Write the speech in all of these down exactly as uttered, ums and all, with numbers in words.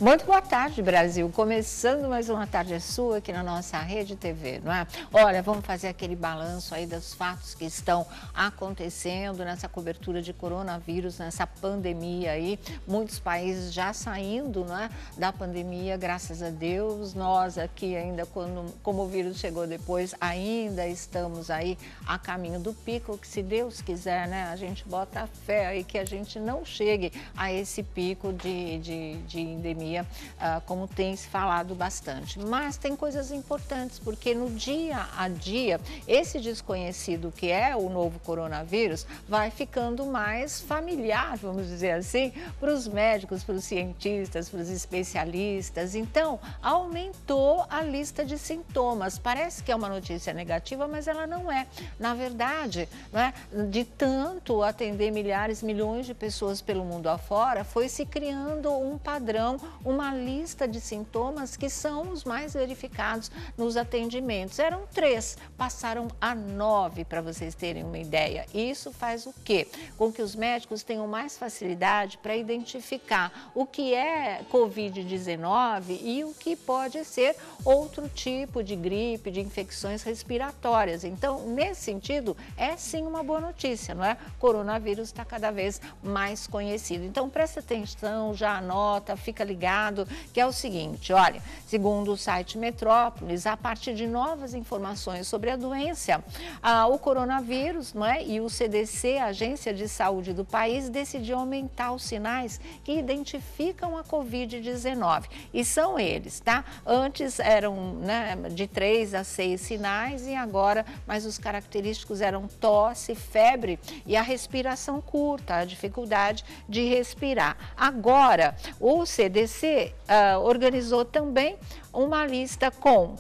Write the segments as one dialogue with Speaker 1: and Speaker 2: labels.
Speaker 1: Muito boa tarde, Brasil. Começando mais uma tarde sua aqui na nossa Rede T V, não é? Olha, vamos fazer aquele balanço aí dos fatos que estão acontecendo nessa cobertura de coronavírus, nessa pandemia aí. Muitos países já saindo, não é, da pandemia, graças a Deus. Nós aqui ainda, quando, como o vírus chegou depois, ainda estamos aí a caminho do pico, que se Deus quiser, né, a gente bota fé aí que a gente não chegue a esse pico de, de, de endemia. Uh, como tem se falado bastante. Mas tem coisas importantes, porque no dia a dia, esse desconhecido que é o novo coronavírus vai ficando mais familiar, vamos dizer assim, para os médicos, para os cientistas, para os especialistas. Então, aumentou a lista de sintomas. Parece que é uma notícia negativa, mas ela não é. Na verdade, né, de tanto atender milhares, milhões de pessoas pelo mundo afora, foi se criando um padrão, uma lista de sintomas que são os mais verificados nos atendimentos. Eram três, passaram a nove, para vocês terem uma ideia. Isso faz o quê? Com que os médicos tenham mais facilidade para identificar o que é covid dezenove e o que pode ser outro tipo de gripe, de infecções respiratórias. Então, nesse sentido, é sim uma boa notícia, não é? O coronavírus está cada vez mais conhecido. Então, presta atenção, já anota, fica ligado, que é o seguinte, olha, segundo o site Metrópolis, a partir de novas informações sobre a doença, ah, o coronavírus, não é? E o C D C, a Agência de Saúde do país, decidiu aumentar os sinais que identificam a covid dezenove. E são eles, tá? Antes eram, né, de três a seis sinais e agora, mas os característicos eram tosse, febre e a respiração curta, a dificuldade de respirar. Agora, o C D C uh, organizou também uma lista com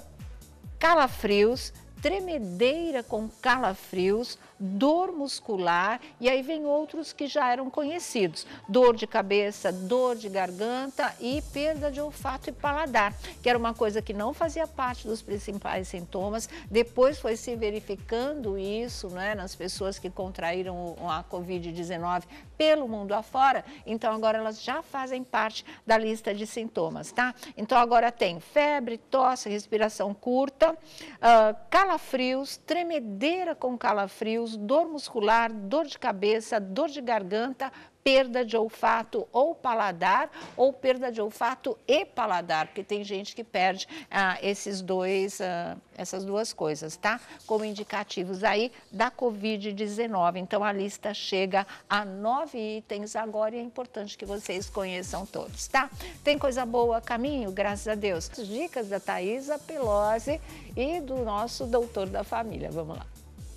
Speaker 1: calafrios, tremedeira com calafrios, dor muscular e aí vem outros que já eram conhecidos, dor de cabeça, dor de garganta e perda de olfato e paladar, que era uma coisa que não fazia parte dos principais sintomas. Depois foi se verificando isso, né, nas pessoas que contraíram a covid dezenove pelo mundo afora, então agora elas já fazem parte da lista de sintomas, tá? Então agora tem febre, tosse, respiração curta, uh, calafrios, tremedeira com calafrios, dor muscular, dor de cabeça, dor de garganta, perda de olfato ou paladar, ou perda de olfato e paladar, porque tem gente que perde ah, esses dois, ah, essas duas coisas, tá? Como indicativos aí da covid dezenove. Então, a lista chega a nove itens agora e é importante que vocês conheçam todos, tá? Tem coisa boa a caminho, graças a Deus. Dicas da Thaisa Pelosi e do nosso doutor da família. Vamos lá.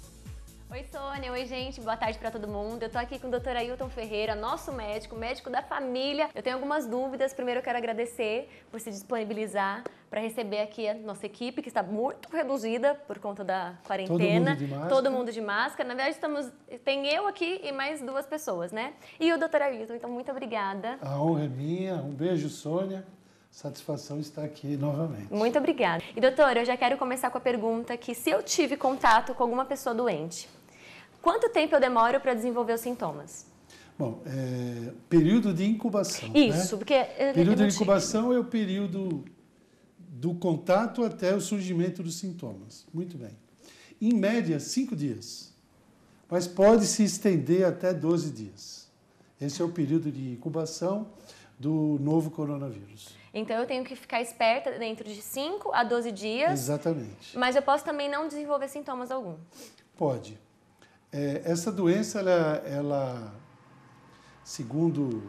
Speaker 2: Oi, Sônia. Oi, gente. Boa tarde para todo mundo. Eu tô aqui com o doutor Ailton Ferreira, nosso médico, médico da família. Eu tenho algumas dúvidas. Primeiro, eu quero agradecer por se disponibilizar para receber aqui a nossa equipe, que está muito reduzida por conta da quarentena.
Speaker 3: Todo mundo de máscara.
Speaker 2: Todo mundo de máscara. Na verdade, estamos, tem eu aqui e mais duas pessoas, né? E o doutor Ailton. Então, muito obrigada.
Speaker 3: A honra é minha. Um beijo, Sônia. Satisfação estar aqui novamente.
Speaker 2: Muito obrigada. E, doutor, eu já quero começar com a pergunta que se eu tive contato com alguma pessoa doente, quanto tempo eu demoro para desenvolver os sintomas?
Speaker 3: Bom, é, período de incubação.
Speaker 2: Isso,
Speaker 3: né?
Speaker 2: porque... É,
Speaker 3: período
Speaker 2: é
Speaker 3: de incubação é o período do contato até o surgimento dos sintomas. Muito bem. Em média, cinco dias. Mas pode se estender até doze dias. Esse é o período de incubação do novo coronavírus.
Speaker 2: Então, eu tenho que ficar esperta dentro de cinco a doze dias.
Speaker 3: Exatamente.
Speaker 2: Mas eu posso também não desenvolver sintomas algum?
Speaker 3: Pode. É, essa doença, ela, ela segundo,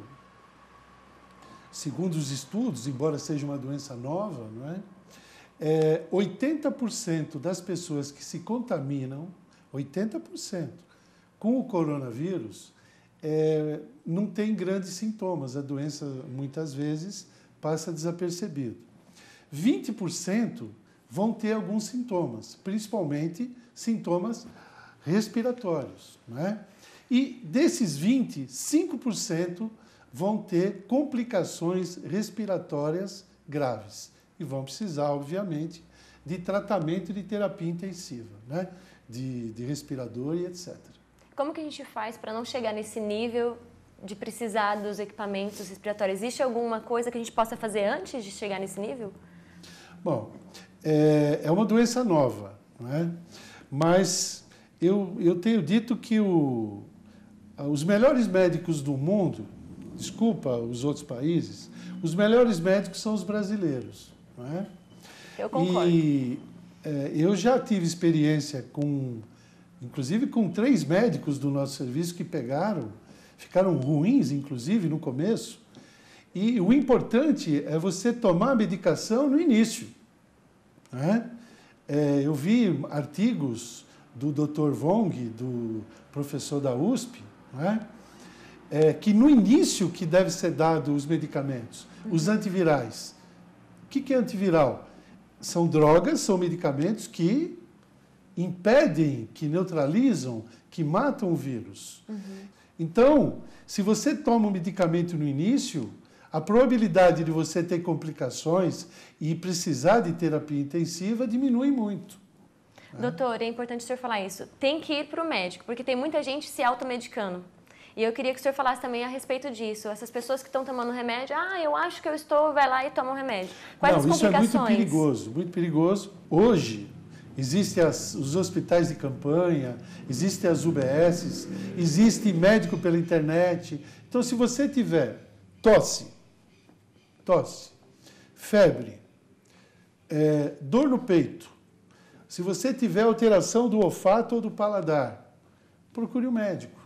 Speaker 3: segundo os estudos, embora seja uma doença nova, não é? É, oitenta por cento das pessoas que se contaminam, oitenta por cento, com o coronavírus, é, não tem grandes sintomas. A doença, muitas vezes, passa desapercebido. vinte por cento vão ter alguns sintomas, principalmente sintomas respiratórios, não é? E desses vinte, cinco por cento vão ter complicações respiratórias graves e vão precisar, obviamente, de tratamento de terapia intensiva, né? De, de respirador e etcétera.
Speaker 2: Como que a gente faz para não chegar nesse nível de precisar dos equipamentos respiratórios, existe alguma coisa que a gente possa fazer antes de chegar nesse nível?
Speaker 3: Bom, é, é uma doença nova, não é? Mas eu, eu tenho dito que o, os melhores médicos do mundo, desculpa os outros países, os melhores médicos são os brasileiros, não é?
Speaker 2: Eu concordo.
Speaker 3: E é, eu já tive experiência com, inclusive com três médicos do nosso serviço que pegaram, ficaram ruins, inclusive, no começo. E o importante é você tomar a medicação no início. Né? É, eu vi artigos do doutor Wong, do professor da U S P, né? É, que no início que deve ser dado os medicamentos, os antivirais. O que, que é antiviral? São drogas, são medicamentos que impedem, que neutralizam, que matam o vírus. Uhum. Então, se você toma um medicamento no início, a probabilidade de você ter complicações e precisar de terapia intensiva diminui muito.
Speaker 2: Doutor, é importante o senhor falar isso. Tem que ir para o médico, porque tem muita gente se automedicando. E eu queria que o senhor falasse também a respeito disso. Essas pessoas que estão tomando remédio, ah, eu acho que eu estou, vai lá e toma um remédio. Quais
Speaker 3: Não,
Speaker 2: as complicações?
Speaker 3: Isso é muito perigoso, muito perigoso. Hoje, existem as, os hospitais de campanha, existem as U B Ss, existe médico pela internet. Então, se você tiver tosse, tosse, febre, é, dor no peito, se você tiver alteração do olfato ou do paladar, procure um médico.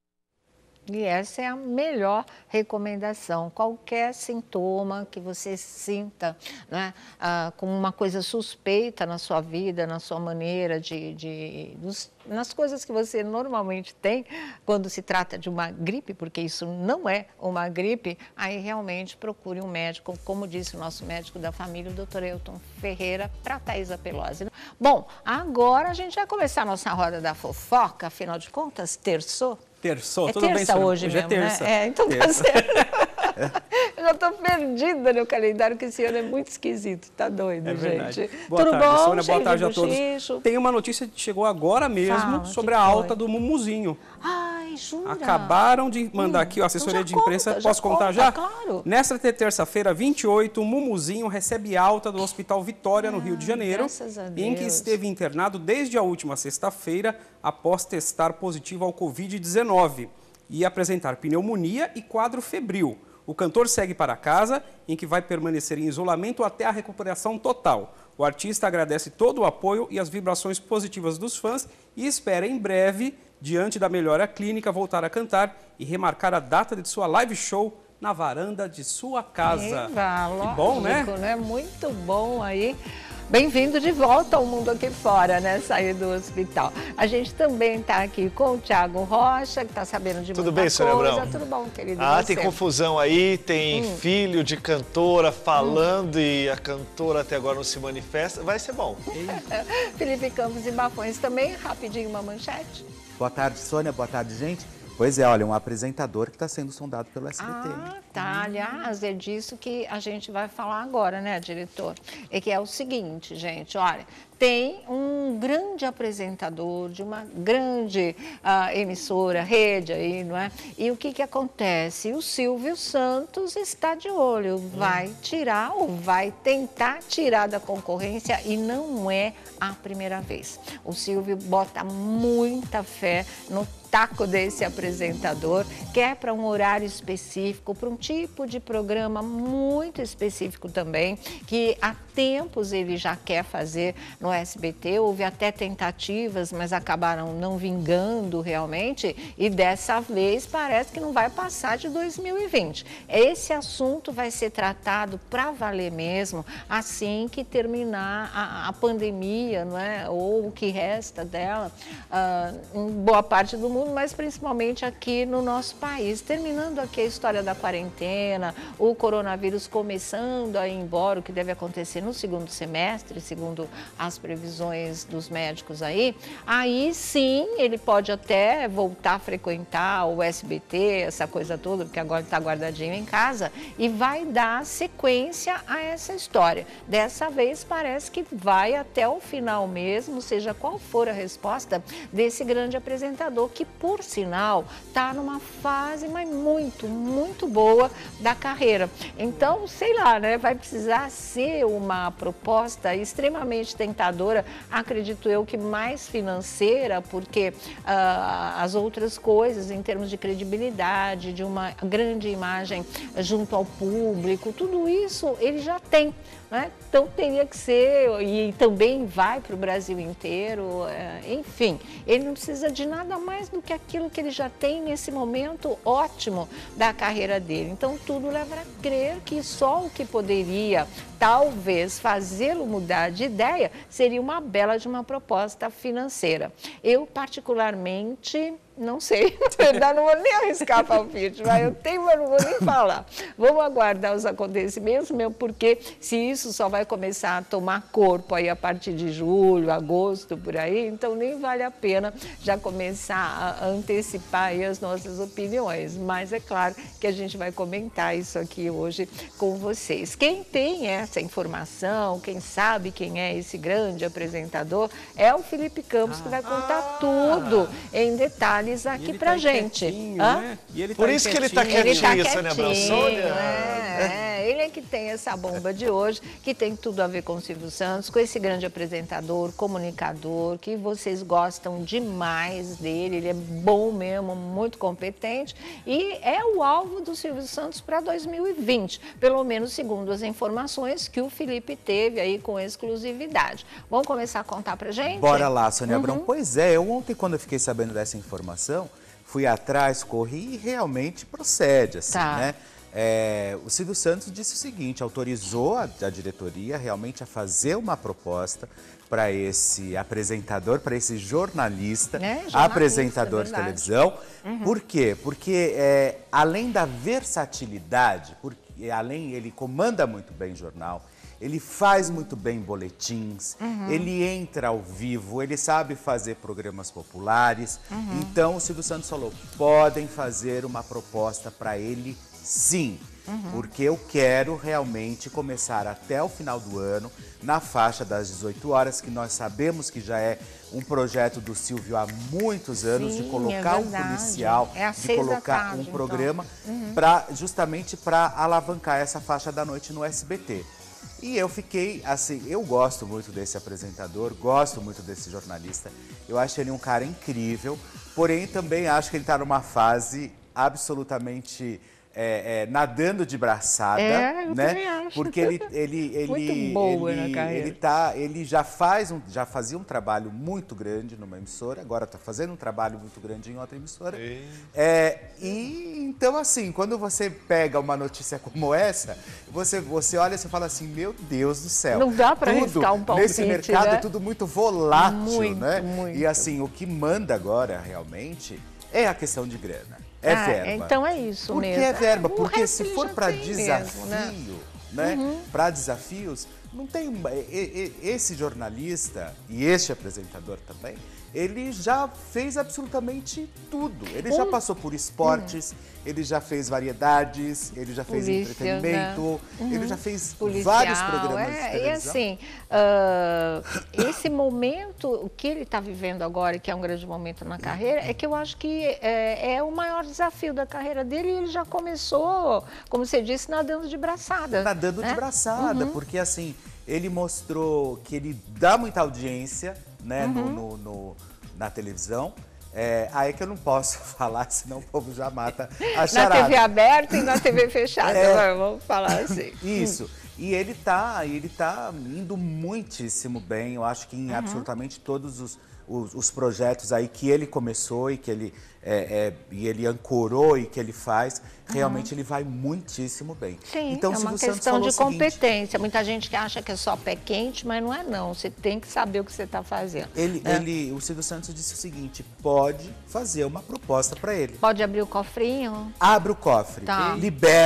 Speaker 1: E essa é a melhor recomendação. Qualquer sintoma que você sinta, né, ah, como uma coisa suspeita na sua vida, na sua maneira de, de dos, nas coisas que você normalmente tem quando se trata de uma gripe, porque isso não é uma gripe, aí realmente procure um médico, como disse o nosso médico da família, o doutor Ailton Ferreira, para Thaisa Pelosi. Bom, agora a gente vai começar a nossa roda da fofoca, afinal de contas, terçou.
Speaker 4: Terçou,
Speaker 1: é
Speaker 4: tudo
Speaker 1: terça
Speaker 4: bem,
Speaker 1: hoje,
Speaker 4: hoje
Speaker 1: mesmo,
Speaker 4: é terça.
Speaker 1: Né? É, então terça. Tá certo. Eu já estou perdida no calendário, que esse ano é muito esquisito. Tá doido,
Speaker 4: é
Speaker 1: gente.
Speaker 4: Boa
Speaker 1: Tudo
Speaker 4: tarde,
Speaker 1: bom?
Speaker 4: Sônia, boa tarde a todos.
Speaker 1: Bochicho.
Speaker 4: Tem uma notícia que chegou agora mesmo
Speaker 1: Fala,
Speaker 4: sobre
Speaker 1: que
Speaker 4: a
Speaker 1: foi?
Speaker 4: alta do Mumuzinho.
Speaker 1: Ai, jura?
Speaker 4: Acabaram de mandar
Speaker 1: hum,
Speaker 4: aqui a assessoria
Speaker 1: então
Speaker 4: de imprensa.
Speaker 1: Conta,
Speaker 4: Posso
Speaker 1: já
Speaker 4: contar
Speaker 1: conta,
Speaker 4: já?
Speaker 1: Claro.
Speaker 4: Nesta terça-feira, vinte e oito, o Mumuzinho recebe alta do Hospital Vitória, no
Speaker 1: ah,
Speaker 4: Rio de Janeiro,
Speaker 1: graças a Deus.
Speaker 4: em que esteve internado desde a última sexta-feira, após testar positivo ao covid dezenove e apresentar pneumonia e quadro febril. O cantor segue para casa, em que vai permanecer em isolamento até a recuperação total. O artista agradece todo o apoio e as vibrações positivas dos fãs e espera em breve, diante da melhora clínica, voltar a cantar e remarcar a data de sua live show na varanda de sua casa.
Speaker 1: Eba,
Speaker 4: que bom, né?
Speaker 1: né? Muito bom aí. Bem-vindo de volta ao mundo aqui fora, né? Sair do hospital. A gente também está aqui com o Thiago Rocha, que está sabendo de
Speaker 5: Tudo
Speaker 1: muita
Speaker 5: bem, Sônia
Speaker 1: coisa.
Speaker 5: Abrão?
Speaker 1: Tudo bom, querido?
Speaker 5: Ah,
Speaker 1: você?
Speaker 5: tem confusão aí, tem hum. filho de cantora falando hum. e a cantora até agora não se manifesta. Vai ser bom.
Speaker 1: Felipe Campos e Bafões também, rapidinho uma manchete.
Speaker 6: Boa tarde, Sônia. Boa tarde, gente. Pois é, olha, um apresentador que está sendo sondado pelo S B T.
Speaker 1: Ah, tá. Aliás, é disso que a gente vai falar agora, né, diretor? É que é o seguinte, gente, olha, tem um grande apresentador de uma grande uh, emissora, rede aí, não é? E o que que acontece? O Silvio Santos está de olho, vai tirar ou vai tentar tirar da concorrência e não é a primeira vez. O Silvio bota muita fé no taco desse apresentador, que é para um horário específico, para um tipo de programa muito específico também, que há tempos ele já quer fazer no S B T. Houve até tentativas, mas acabaram não vingando realmente, e dessa vez parece que não vai passar de dois mil e vinte. Esse assunto vai ser tratado para valer mesmo assim que terminar a, a pandemia, não é? Ou o que resta dela, uh, em boa parte do mundo, mas principalmente aqui no nosso país. Terminando aqui a história da quarentena, o coronavírus começando a ir embora, o que deve acontecer no segundo semestre, segundo as as previsões dos médicos aí, aí sim ele pode até voltar a frequentar o S B T, essa coisa toda, porque agora está guardadinho em casa, e vai dar sequência a essa história. Dessa vez parece que vai até o final mesmo, seja qual for a resposta desse grande apresentador, que por sinal está numa fase mas muito, muito boa da carreira. Então, sei lá, né? Vai precisar ser uma proposta extremamente tentadora, acredito eu que mais financeira, porque uh, as outras coisas em termos de credibilidade, de uma grande imagem junto ao público, tudo isso ele já tem. Né? Então teria que ser, e também vai para o Brasil inteiro, enfim, ele não precisa de nada mais do que aquilo que ele já tem nesse momento ótimo da carreira dele. Então tudo leva a crer que só o que poderia talvez fazê-lo mudar de ideia seria uma bela de uma proposta financeira. Eu particularmente não sei, não vou nem arriscar palpite, mas eu tenho, mas não vou nem falar. Vamos aguardar os acontecimentos, mesmo porque se isso só vai começar a tomar corpo aí a partir de julho, agosto, por aí, então nem vale a pena já começar a antecipar aí as nossas opiniões. Mas é claro que a gente vai comentar isso aqui hoje com vocês. Quem tem essa informação, quem sabe quem é esse grande apresentador, é o Felipe Campos, ah, que vai contar ah, tudo em detalhes aqui pra tá gente.
Speaker 5: Né? E ele Por tá isso que ele tá quietinho, ele tá Sônia Abrão. Sônia.
Speaker 1: É, é, ele é que tem essa bomba de hoje, que tem tudo a ver com o Silvio Santos, com esse grande apresentador, comunicador, que vocês gostam demais dele, ele é bom mesmo, muito competente, e é o alvo do Silvio Santos para dois mil e vinte, pelo menos segundo as informações que o Felipe teve aí com exclusividade. Vamos começar a contar pra gente?
Speaker 6: Bora lá, Sônia uhum. Abrão. Pois é, eu ontem, quando eu fiquei sabendo dessa informação, fui atrás, corri e realmente procede, assim, tá. né? É, o Silvio Santos disse o seguinte, autorizou a, a diretoria realmente a fazer uma proposta para esse apresentador, para esse jornalista, é, jornalista apresentador de televisão. Uhum. Por quê? Porque é, além da versatilidade, porque além ele comanda muito bem jornal, ele faz muito bem boletins, uhum. ele entra ao vivo, ele sabe fazer programas populares. Uhum. Então, o Silvio Santos falou, podem fazer uma proposta para ele, sim. Uhum. Porque eu quero realmente começar até o final do ano, na faixa das dezoito horas, que nós sabemos que já é um projeto do Silvio há muitos anos, sim, de colocar é um policial,
Speaker 1: é
Speaker 6: de colocar
Speaker 1: tarde,
Speaker 6: um programa,
Speaker 1: então. uhum.
Speaker 6: pra, justamente para alavancar essa faixa da noite no S B T. E eu fiquei, assim, eu gosto muito desse apresentador, gosto muito desse jornalista, eu acho ele um cara incrível, porém também acho que ele está numa fase absolutamente é, é, nadando de braçada,
Speaker 1: é, eu
Speaker 6: né?
Speaker 1: também acho.
Speaker 6: Porque ele, ele, ele,
Speaker 1: muito boa
Speaker 6: ele,
Speaker 1: na carreira.
Speaker 6: ele, tá, ele já, faz um, já fazia um trabalho muito grande numa emissora, agora está fazendo um trabalho muito grande em outra emissora. É, e então, assim, quando você pega uma notícia como essa, você, você olha e você fala assim, meu Deus do céu.
Speaker 1: Não dá para arriscar um palpite,
Speaker 6: nesse mercado,
Speaker 1: né?
Speaker 6: É tudo muito volátil,
Speaker 1: muito,
Speaker 6: né?
Speaker 1: Muito.
Speaker 6: E assim, o que manda agora realmente é a questão de grana. É
Speaker 1: ah,
Speaker 6: verba.
Speaker 1: Então é isso
Speaker 6: Por
Speaker 1: mesmo.
Speaker 6: que é verba?
Speaker 1: Ah,
Speaker 6: Porque se for para desafio,
Speaker 1: mesmo, né?
Speaker 6: né?
Speaker 1: Uhum.
Speaker 6: Para desafios, não tem esse jornalista e este apresentador também, ele já fez absolutamente tudo. Ele um... já passou por esportes, uhum. ele já fez variedades, ele já fez Polícia, entretenimento, né? uhum. ele já fez
Speaker 1: Policial,
Speaker 6: vários programas
Speaker 1: é,
Speaker 6: de televisão.
Speaker 1: E assim, uh, esse momento, o que ele está vivendo agora, que é um grande momento na carreira, é que eu acho que é, é o maior desafio da carreira dele, e ele já começou, como você disse, nadando de braçada.
Speaker 6: Nadando
Speaker 1: né?
Speaker 6: de braçada,
Speaker 1: uhum.
Speaker 6: porque assim, ele mostrou que ele dá muita audiência, né, uhum. no, no, no, na televisão. É, aí que eu não posso falar, senão o povo já mata a charada.
Speaker 1: Na T V aberta e na T V fechada, é, vamos falar assim.
Speaker 6: Isso. E ele tá, ele tá indo muitíssimo bem, eu acho que em uhum. absolutamente todos os, os, os projetos aí que ele começou e que ele, é, é, e ele ancorou e que ele faz, realmente uhum. ele vai muitíssimo bem.
Speaker 1: Sim,
Speaker 6: então,
Speaker 1: é uma questão de competência. Muita gente que acha que é só pé quente, mas não é não. Você tem que saber o que você está fazendo.
Speaker 6: Ele,
Speaker 1: é.
Speaker 6: ele, o Silvio Santos disse o seguinte, pode fazer uma proposta para ele.
Speaker 1: Pode abrir o cofrinho?
Speaker 6: Abre o cofre,
Speaker 1: tá.
Speaker 6: libera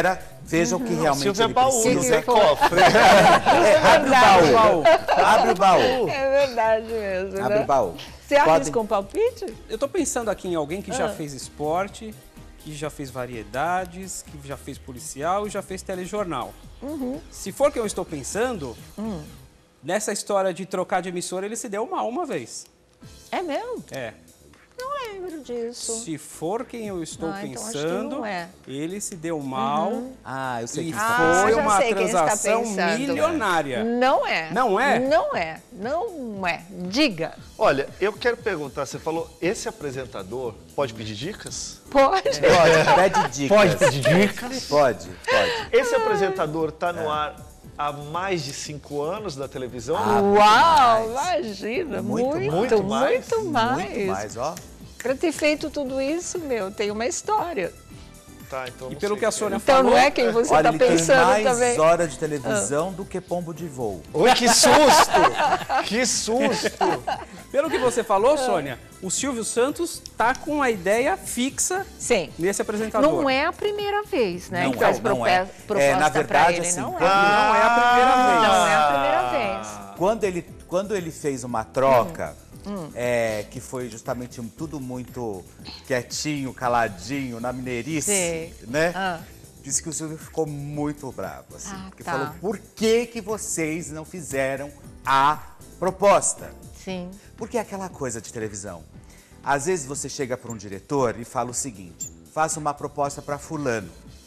Speaker 6: Veja o que realmente
Speaker 5: Silvio é
Speaker 6: ele
Speaker 5: baú,
Speaker 6: precisa.
Speaker 5: não é cofre.
Speaker 6: É, abre o baú. Abre o baú.
Speaker 1: É verdade mesmo,
Speaker 6: Abre
Speaker 1: né?
Speaker 6: o baú.
Speaker 1: Você
Speaker 6: Podem-
Speaker 1: arrisca um palpite?
Speaker 4: Eu tô pensando aqui em alguém que já
Speaker 1: Ah.
Speaker 4: fez esporte, que já fez variedades, que já fez policial e já fez telejornal. Se for o que eu estou pensando, nessa história de trocar de emissora, ele se deu mal uma vez.
Speaker 1: É mesmo?
Speaker 4: É.
Speaker 1: Não lembro disso.
Speaker 4: Se for quem eu estou
Speaker 1: Ah, então acho que
Speaker 4: pensando,
Speaker 1: não é.
Speaker 4: ele se deu mal
Speaker 6: Ah, eu sei
Speaker 4: e
Speaker 6: que
Speaker 1: Ah,
Speaker 4: foi
Speaker 1: já
Speaker 4: uma
Speaker 1: sei quem está
Speaker 4: transação
Speaker 1: pensando.
Speaker 4: milionária.
Speaker 1: Não é.
Speaker 4: Não é?
Speaker 1: Não é. Não é. Diga.
Speaker 5: Olha, eu quero perguntar, você falou, esse apresentador pode pedir dicas?
Speaker 1: Pode.
Speaker 6: Pode, pede dicas.
Speaker 5: Pode pedir dicas?
Speaker 6: Pode, pode.
Speaker 5: Esse apresentador está no ar há mais de cinco anos da televisão?
Speaker 6: Ah, muito
Speaker 1: Uau,
Speaker 6: mais.
Speaker 1: imagina.
Speaker 6: Muito
Speaker 1: Muito,
Speaker 6: mais.
Speaker 1: muito,
Speaker 5: Muito mais?
Speaker 1: mais.
Speaker 6: Muito mais, ó.
Speaker 1: Pra ter feito tudo isso, meu, tem uma história.
Speaker 5: Tá, então
Speaker 4: E
Speaker 5: não
Speaker 4: pelo
Speaker 5: sei
Speaker 4: que a
Speaker 5: quem
Speaker 4: Sônia
Speaker 1: Então
Speaker 4: falou...
Speaker 1: não é quem você
Speaker 6: Olha,
Speaker 1: tá
Speaker 6: ele tem
Speaker 1: pensando
Speaker 6: mais
Speaker 1: também.
Speaker 6: horas de televisão do que pombo de voo.
Speaker 5: Oi, que susto! Que susto!
Speaker 4: Pelo que você falou, Sônia, o Silvio Santos tá com a ideia fixa
Speaker 1: Sim.
Speaker 4: nesse apresentador.
Speaker 1: Não é a primeira vez, né?
Speaker 6: Não
Speaker 1: que
Speaker 6: é,
Speaker 1: faz
Speaker 6: não
Speaker 1: prope-
Speaker 6: é.
Speaker 1: proposta
Speaker 6: É, na
Speaker 1: pra
Speaker 6: verdade,
Speaker 1: ele.
Speaker 6: assim,
Speaker 1: Não é.
Speaker 6: quando-
Speaker 4: Não é a primeira vez.
Speaker 1: Não é a primeira vez.
Speaker 6: Quando ele, quando ele fez uma troca,
Speaker 1: Hum.
Speaker 6: é, que foi justamente um- tudo muito quietinho, caladinho, na mineirice,
Speaker 1: Sim.
Speaker 6: né?
Speaker 1: Ah.
Speaker 6: Disse que o Silvio ficou muito bravo, assim.
Speaker 1: Ah,
Speaker 6: porque
Speaker 1: tá.
Speaker 6: falou, por que que vocês não fizeram a proposta?
Speaker 1: Sim.
Speaker 6: Porque é aquela coisa de televisão. Às vezes você chega para um diretor e fala o seguinte, faça uma proposta para fulano.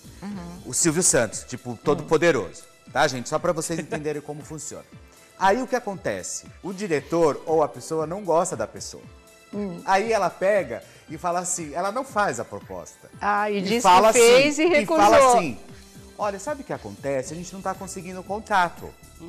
Speaker 6: O Silvio Santos, tipo, todo poderoso. Tá, gente? Só para vocês entenderem como funciona. Aí o que acontece? O diretor ou a pessoa não gosta da pessoa. Aí ela pega e fala assim, ela não faz a proposta.
Speaker 1: Ah, e disse
Speaker 6: fala
Speaker 1: que fez
Speaker 6: assim,
Speaker 1: e recusou.
Speaker 6: fala assim, olha, sabe o que acontece? A gente não está conseguindo contato.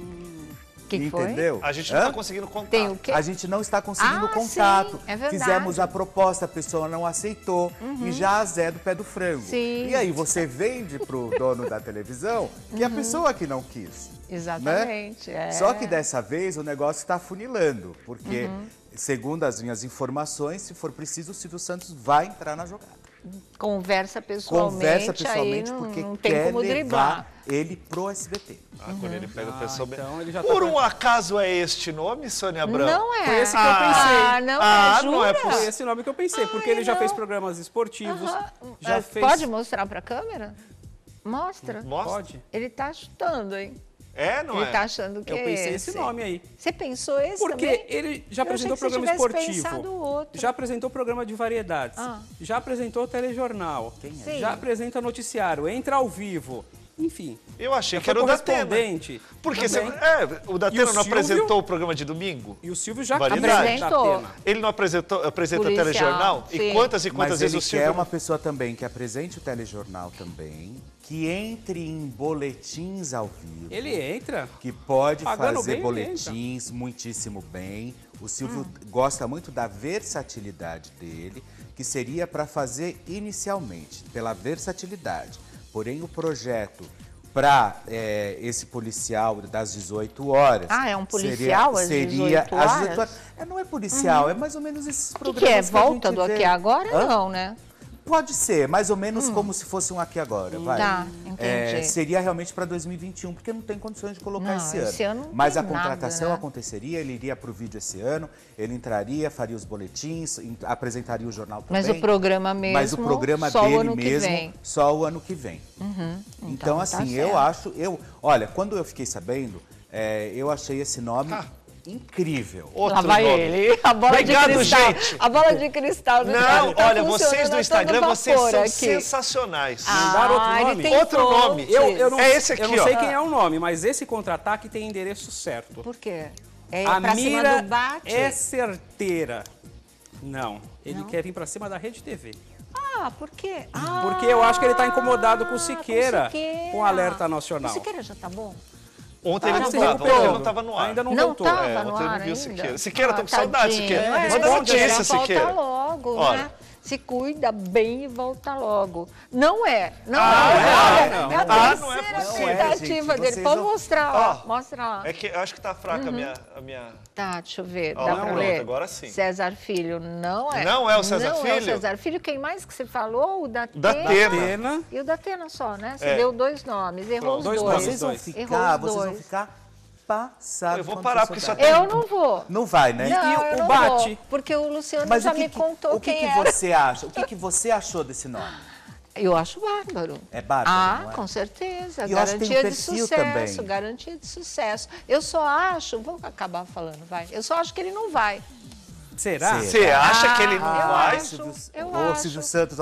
Speaker 1: O que, que foi?
Speaker 6: Entendeu?
Speaker 5: A gente não
Speaker 6: Hã?
Speaker 5: está conseguindo contar.
Speaker 1: Tem o quê?
Speaker 6: A gente não está conseguindo
Speaker 1: Ah,
Speaker 6: contato.
Speaker 1: sim, é verdade.
Speaker 6: Fizemos a proposta, a pessoa não aceitou e já azé do pé do frango.
Speaker 1: Sim.
Speaker 6: E aí você vende pro dono da televisão que a pessoa que não quis.
Speaker 1: Exatamente.
Speaker 6: Né?
Speaker 1: É.
Speaker 6: Só que dessa vez o negócio está funilando, porque, segundo as minhas informações, se for preciso, o Silvio Santos vai entrar na jogada.
Speaker 1: Conversa pessoalmente,
Speaker 6: Conversa pessoalmente
Speaker 1: aí não,
Speaker 6: porque
Speaker 1: não tem
Speaker 6: quer
Speaker 1: como
Speaker 6: levar
Speaker 1: driblar.
Speaker 6: ele pro S B T.
Speaker 5: Ah, quando ele pega o
Speaker 4: Ah,
Speaker 5: pessoal bem.
Speaker 4: então ele já tá
Speaker 5: Por
Speaker 4: com-
Speaker 5: um acaso é este nome, Sônia Abrão?
Speaker 1: Não é.
Speaker 4: Foi esse que eu pensei.
Speaker 1: Ah, não
Speaker 5: Ah,
Speaker 1: é,
Speaker 5: não é
Speaker 1: jura?
Speaker 4: Foi esse nome que eu pensei, porque
Speaker 1: Ai,
Speaker 4: ele já
Speaker 1: não.
Speaker 4: fez programas esportivos, já
Speaker 1: Ah,
Speaker 4: fez...
Speaker 1: Pode mostrar pra câmera? Mostra.
Speaker 5: Mostra.
Speaker 4: Pode.
Speaker 1: Ele tá chutando, hein?
Speaker 5: É, não
Speaker 1: Ele
Speaker 5: é?
Speaker 1: tá achando que
Speaker 4: Eu
Speaker 1: é
Speaker 4: pensei
Speaker 1: esse.
Speaker 4: esse nome aí.
Speaker 1: Você pensou esse
Speaker 4: Porque
Speaker 1: também?
Speaker 4: ele já
Speaker 1: Eu
Speaker 4: apresentou
Speaker 1: achei que você
Speaker 4: programa
Speaker 1: tivesse
Speaker 4: esportivo,
Speaker 1: pensado outro.
Speaker 4: já apresentou programa de variedades,
Speaker 1: Ah.
Speaker 4: já apresentou telejornal,
Speaker 1: Sim.
Speaker 4: já apresenta noticiário, entra ao vivo, enfim.
Speaker 5: Eu achei
Speaker 4: Já
Speaker 5: que era
Speaker 4: foi
Speaker 5: o Datena.
Speaker 4: correspondente
Speaker 5: Porque você,
Speaker 4: também.
Speaker 5: é, o Datena
Speaker 4: E o
Speaker 5: não
Speaker 4: Silvio?
Speaker 5: apresentou o programa de domingo?
Speaker 4: E o Silvio já
Speaker 5: Variedades.
Speaker 1: Apresentou.
Speaker 4: Datena.
Speaker 5: Ele não apresentou, apresenta
Speaker 1: Policial,
Speaker 5: telejornal?
Speaker 1: sim.
Speaker 5: E quantas e quantas
Speaker 6: Mas
Speaker 5: vezes
Speaker 6: ele
Speaker 5: o Silvio...
Speaker 6: quer uma pessoa também que apresente o telejornal também, que entre em boletins ao vivo.
Speaker 4: Ele entra.
Speaker 6: Que pode
Speaker 4: Pagando
Speaker 6: fazer
Speaker 4: bem,
Speaker 6: boletins muitíssimo bem. O Silvio
Speaker 1: Hum.
Speaker 6: gosta muito da versatilidade dele, que seria para fazer inicialmente, pela versatilidade. Porém, o projeto para esse policial das dezoito horas...
Speaker 1: Ah, é um policial às
Speaker 6: seria,
Speaker 1: dezoito
Speaker 6: seria às
Speaker 1: horas?
Speaker 6: dezoito horas. É, não é policial, é mais ou menos esses
Speaker 1: O que,
Speaker 6: programas
Speaker 1: que é?
Speaker 6: a
Speaker 1: Volta
Speaker 6: gente
Speaker 1: do
Speaker 6: vê.
Speaker 1: aqui agora?
Speaker 6: Hã?
Speaker 1: Não, né?
Speaker 6: Pode ser, mais ou menos como se fosse um aqui agora, vai.
Speaker 1: Tá, entendi.
Speaker 6: É, seria realmente para dois mil e vinte e um, porque não tem condições de colocar
Speaker 1: Não,
Speaker 6: esse ano.
Speaker 1: esse ano não
Speaker 6: Mas
Speaker 1: tem
Speaker 6: a contratação
Speaker 1: nada, né?
Speaker 6: aconteceria, ele iria para o vídeo esse ano, ele entraria, faria os boletins, in- apresentaria o jornal também.
Speaker 1: Mas o programa mesmo,
Speaker 6: Mas o programa
Speaker 1: só o
Speaker 6: dele
Speaker 1: ano que
Speaker 6: mesmo,
Speaker 1: vem.
Speaker 6: só o ano que vem.
Speaker 1: Então,
Speaker 6: Então,
Speaker 1: tá
Speaker 6: assim,
Speaker 1: certo.
Speaker 6: eu acho, eu, olha, quando eu fiquei sabendo, é, eu achei esse nome incrível.
Speaker 5: Outro
Speaker 1: Lá vai
Speaker 5: nome.
Speaker 1: ele, a bola
Speaker 5: Obrigado,
Speaker 1: de cristal.
Speaker 5: gente.
Speaker 1: A bola de cristal do
Speaker 5: Não,
Speaker 1: Thiago tá
Speaker 5: olha,
Speaker 1: funcionando
Speaker 5: vocês
Speaker 1: a
Speaker 5: do
Speaker 1: todo
Speaker 5: Instagram, vocês
Speaker 1: vapor
Speaker 5: são
Speaker 1: aqui.
Speaker 5: sensacionais.
Speaker 4: Mandaram outro
Speaker 1: Ah, ele
Speaker 4: nome?
Speaker 1: tem
Speaker 5: Outro nome.
Speaker 1: fontes.
Speaker 4: Eu, eu não,
Speaker 5: É esse
Speaker 4: eu
Speaker 5: aqui,
Speaker 4: não sei
Speaker 5: ó.
Speaker 4: quem é o nome, mas esse contra-ataque tem endereço certo.
Speaker 1: Por quê? É
Speaker 4: A
Speaker 1: pra cima
Speaker 4: mira
Speaker 1: do bate?
Speaker 4: é certeira. Não, ele quer vir pra cima da Rede T V.
Speaker 1: Ah, por quê? Ah,
Speaker 4: Porque eu acho que ele tá incomodado com o
Speaker 1: com
Speaker 4: Siqueira,
Speaker 1: Siqueira.
Speaker 4: com o Alerta Nacional.
Speaker 1: O Siqueira já tá bom?
Speaker 5: Ontem ele
Speaker 1: Ah,
Speaker 5: não
Speaker 1: se
Speaker 5: estava,
Speaker 1: recuperou.
Speaker 5: ontem ele não estava no ar.
Speaker 4: Ainda não,
Speaker 1: Não
Speaker 4: voltou.
Speaker 1: tava
Speaker 5: É,
Speaker 1: no
Speaker 5: ontem eu
Speaker 1: ar
Speaker 5: não vi o
Speaker 1: ainda?
Speaker 5: Siqueira. Siqueira, tô com
Speaker 1: Ah,
Speaker 5: saudade,
Speaker 1: tadinho.
Speaker 5: Siqueira.
Speaker 1: É,
Speaker 5: Manda
Speaker 1: responde,
Speaker 5: notícia,
Speaker 1: já volta
Speaker 5: Siqueira.
Speaker 1: logo,
Speaker 5: Olha,
Speaker 1: né? Se cuida bem e volta logo. Não é. Não
Speaker 5: Ah,
Speaker 1: é.
Speaker 5: não é,
Speaker 1: Olha,
Speaker 5: não.
Speaker 1: é a
Speaker 5: Ah, não é
Speaker 1: terceira
Speaker 5: possível.
Speaker 1: tentativa
Speaker 6: Não é, gente,
Speaker 1: dele.
Speaker 6: vocês
Speaker 1: Pode
Speaker 6: não-
Speaker 1: mostrar lá.
Speaker 5: Ó,
Speaker 1: Mostra lá.
Speaker 5: É que eu acho que tá fraca a, minha, a minha...
Speaker 1: Tá, deixa eu ver.
Speaker 5: Ó,
Speaker 1: Dá
Speaker 5: não,
Speaker 1: pra
Speaker 5: pronto,
Speaker 1: ler?
Speaker 5: agora sim.
Speaker 1: César Filho, não é.
Speaker 5: Não é o César
Speaker 1: Não é o
Speaker 5: Filho?
Speaker 1: César Filho. Quem mais que você falou? O da
Speaker 5: Da
Speaker 1: Atena.
Speaker 5: Atena.
Speaker 4: Atena.
Speaker 1: E o da Atena só, né? Você
Speaker 5: É.
Speaker 1: deu dois nomes, errou
Speaker 5: Pronto,
Speaker 1: os
Speaker 4: dois
Speaker 1: dois.
Speaker 4: nomes,
Speaker 6: Vocês vão
Speaker 4: dois.
Speaker 6: ficar,
Speaker 1: Errou os
Speaker 6: vocês vão
Speaker 1: dois.
Speaker 6: ficar passados.
Speaker 5: Eu vou
Speaker 6: quando
Speaker 5: parar,
Speaker 6: for
Speaker 5: porque
Speaker 6: soltar.
Speaker 5: só tem-
Speaker 1: Eu não vou.
Speaker 6: Não vai, né?
Speaker 1: Não,
Speaker 4: E o-
Speaker 1: eu
Speaker 4: o
Speaker 1: não
Speaker 4: Bate?
Speaker 1: vou, porque o Luciano
Speaker 6: Mas
Speaker 1: já
Speaker 6: o que
Speaker 1: me
Speaker 6: que-
Speaker 1: contou
Speaker 6: o que
Speaker 1: quem
Speaker 6: que
Speaker 1: era.
Speaker 6: você acha? O que, que você achou desse nome?
Speaker 1: Eu acho bárbaro.
Speaker 6: É bárbaro,
Speaker 1: Ah,
Speaker 6: não é?
Speaker 1: com certeza.
Speaker 6: E eu acho que tem um
Speaker 1: Garantia de
Speaker 6: perfil
Speaker 1: sucesso,
Speaker 6: também.
Speaker 1: garantia de sucesso. Eu só acho, vou acabar falando, vai. Eu só acho que ele não vai.
Speaker 4: Será?
Speaker 6: Sim.
Speaker 5: Você acha que ele não
Speaker 1: eu
Speaker 5: vai?
Speaker 1: acho.
Speaker 6: Silvio,
Speaker 1: eu
Speaker 6: Ô,
Speaker 1: acho.
Speaker 6: Silvio Santos, ó,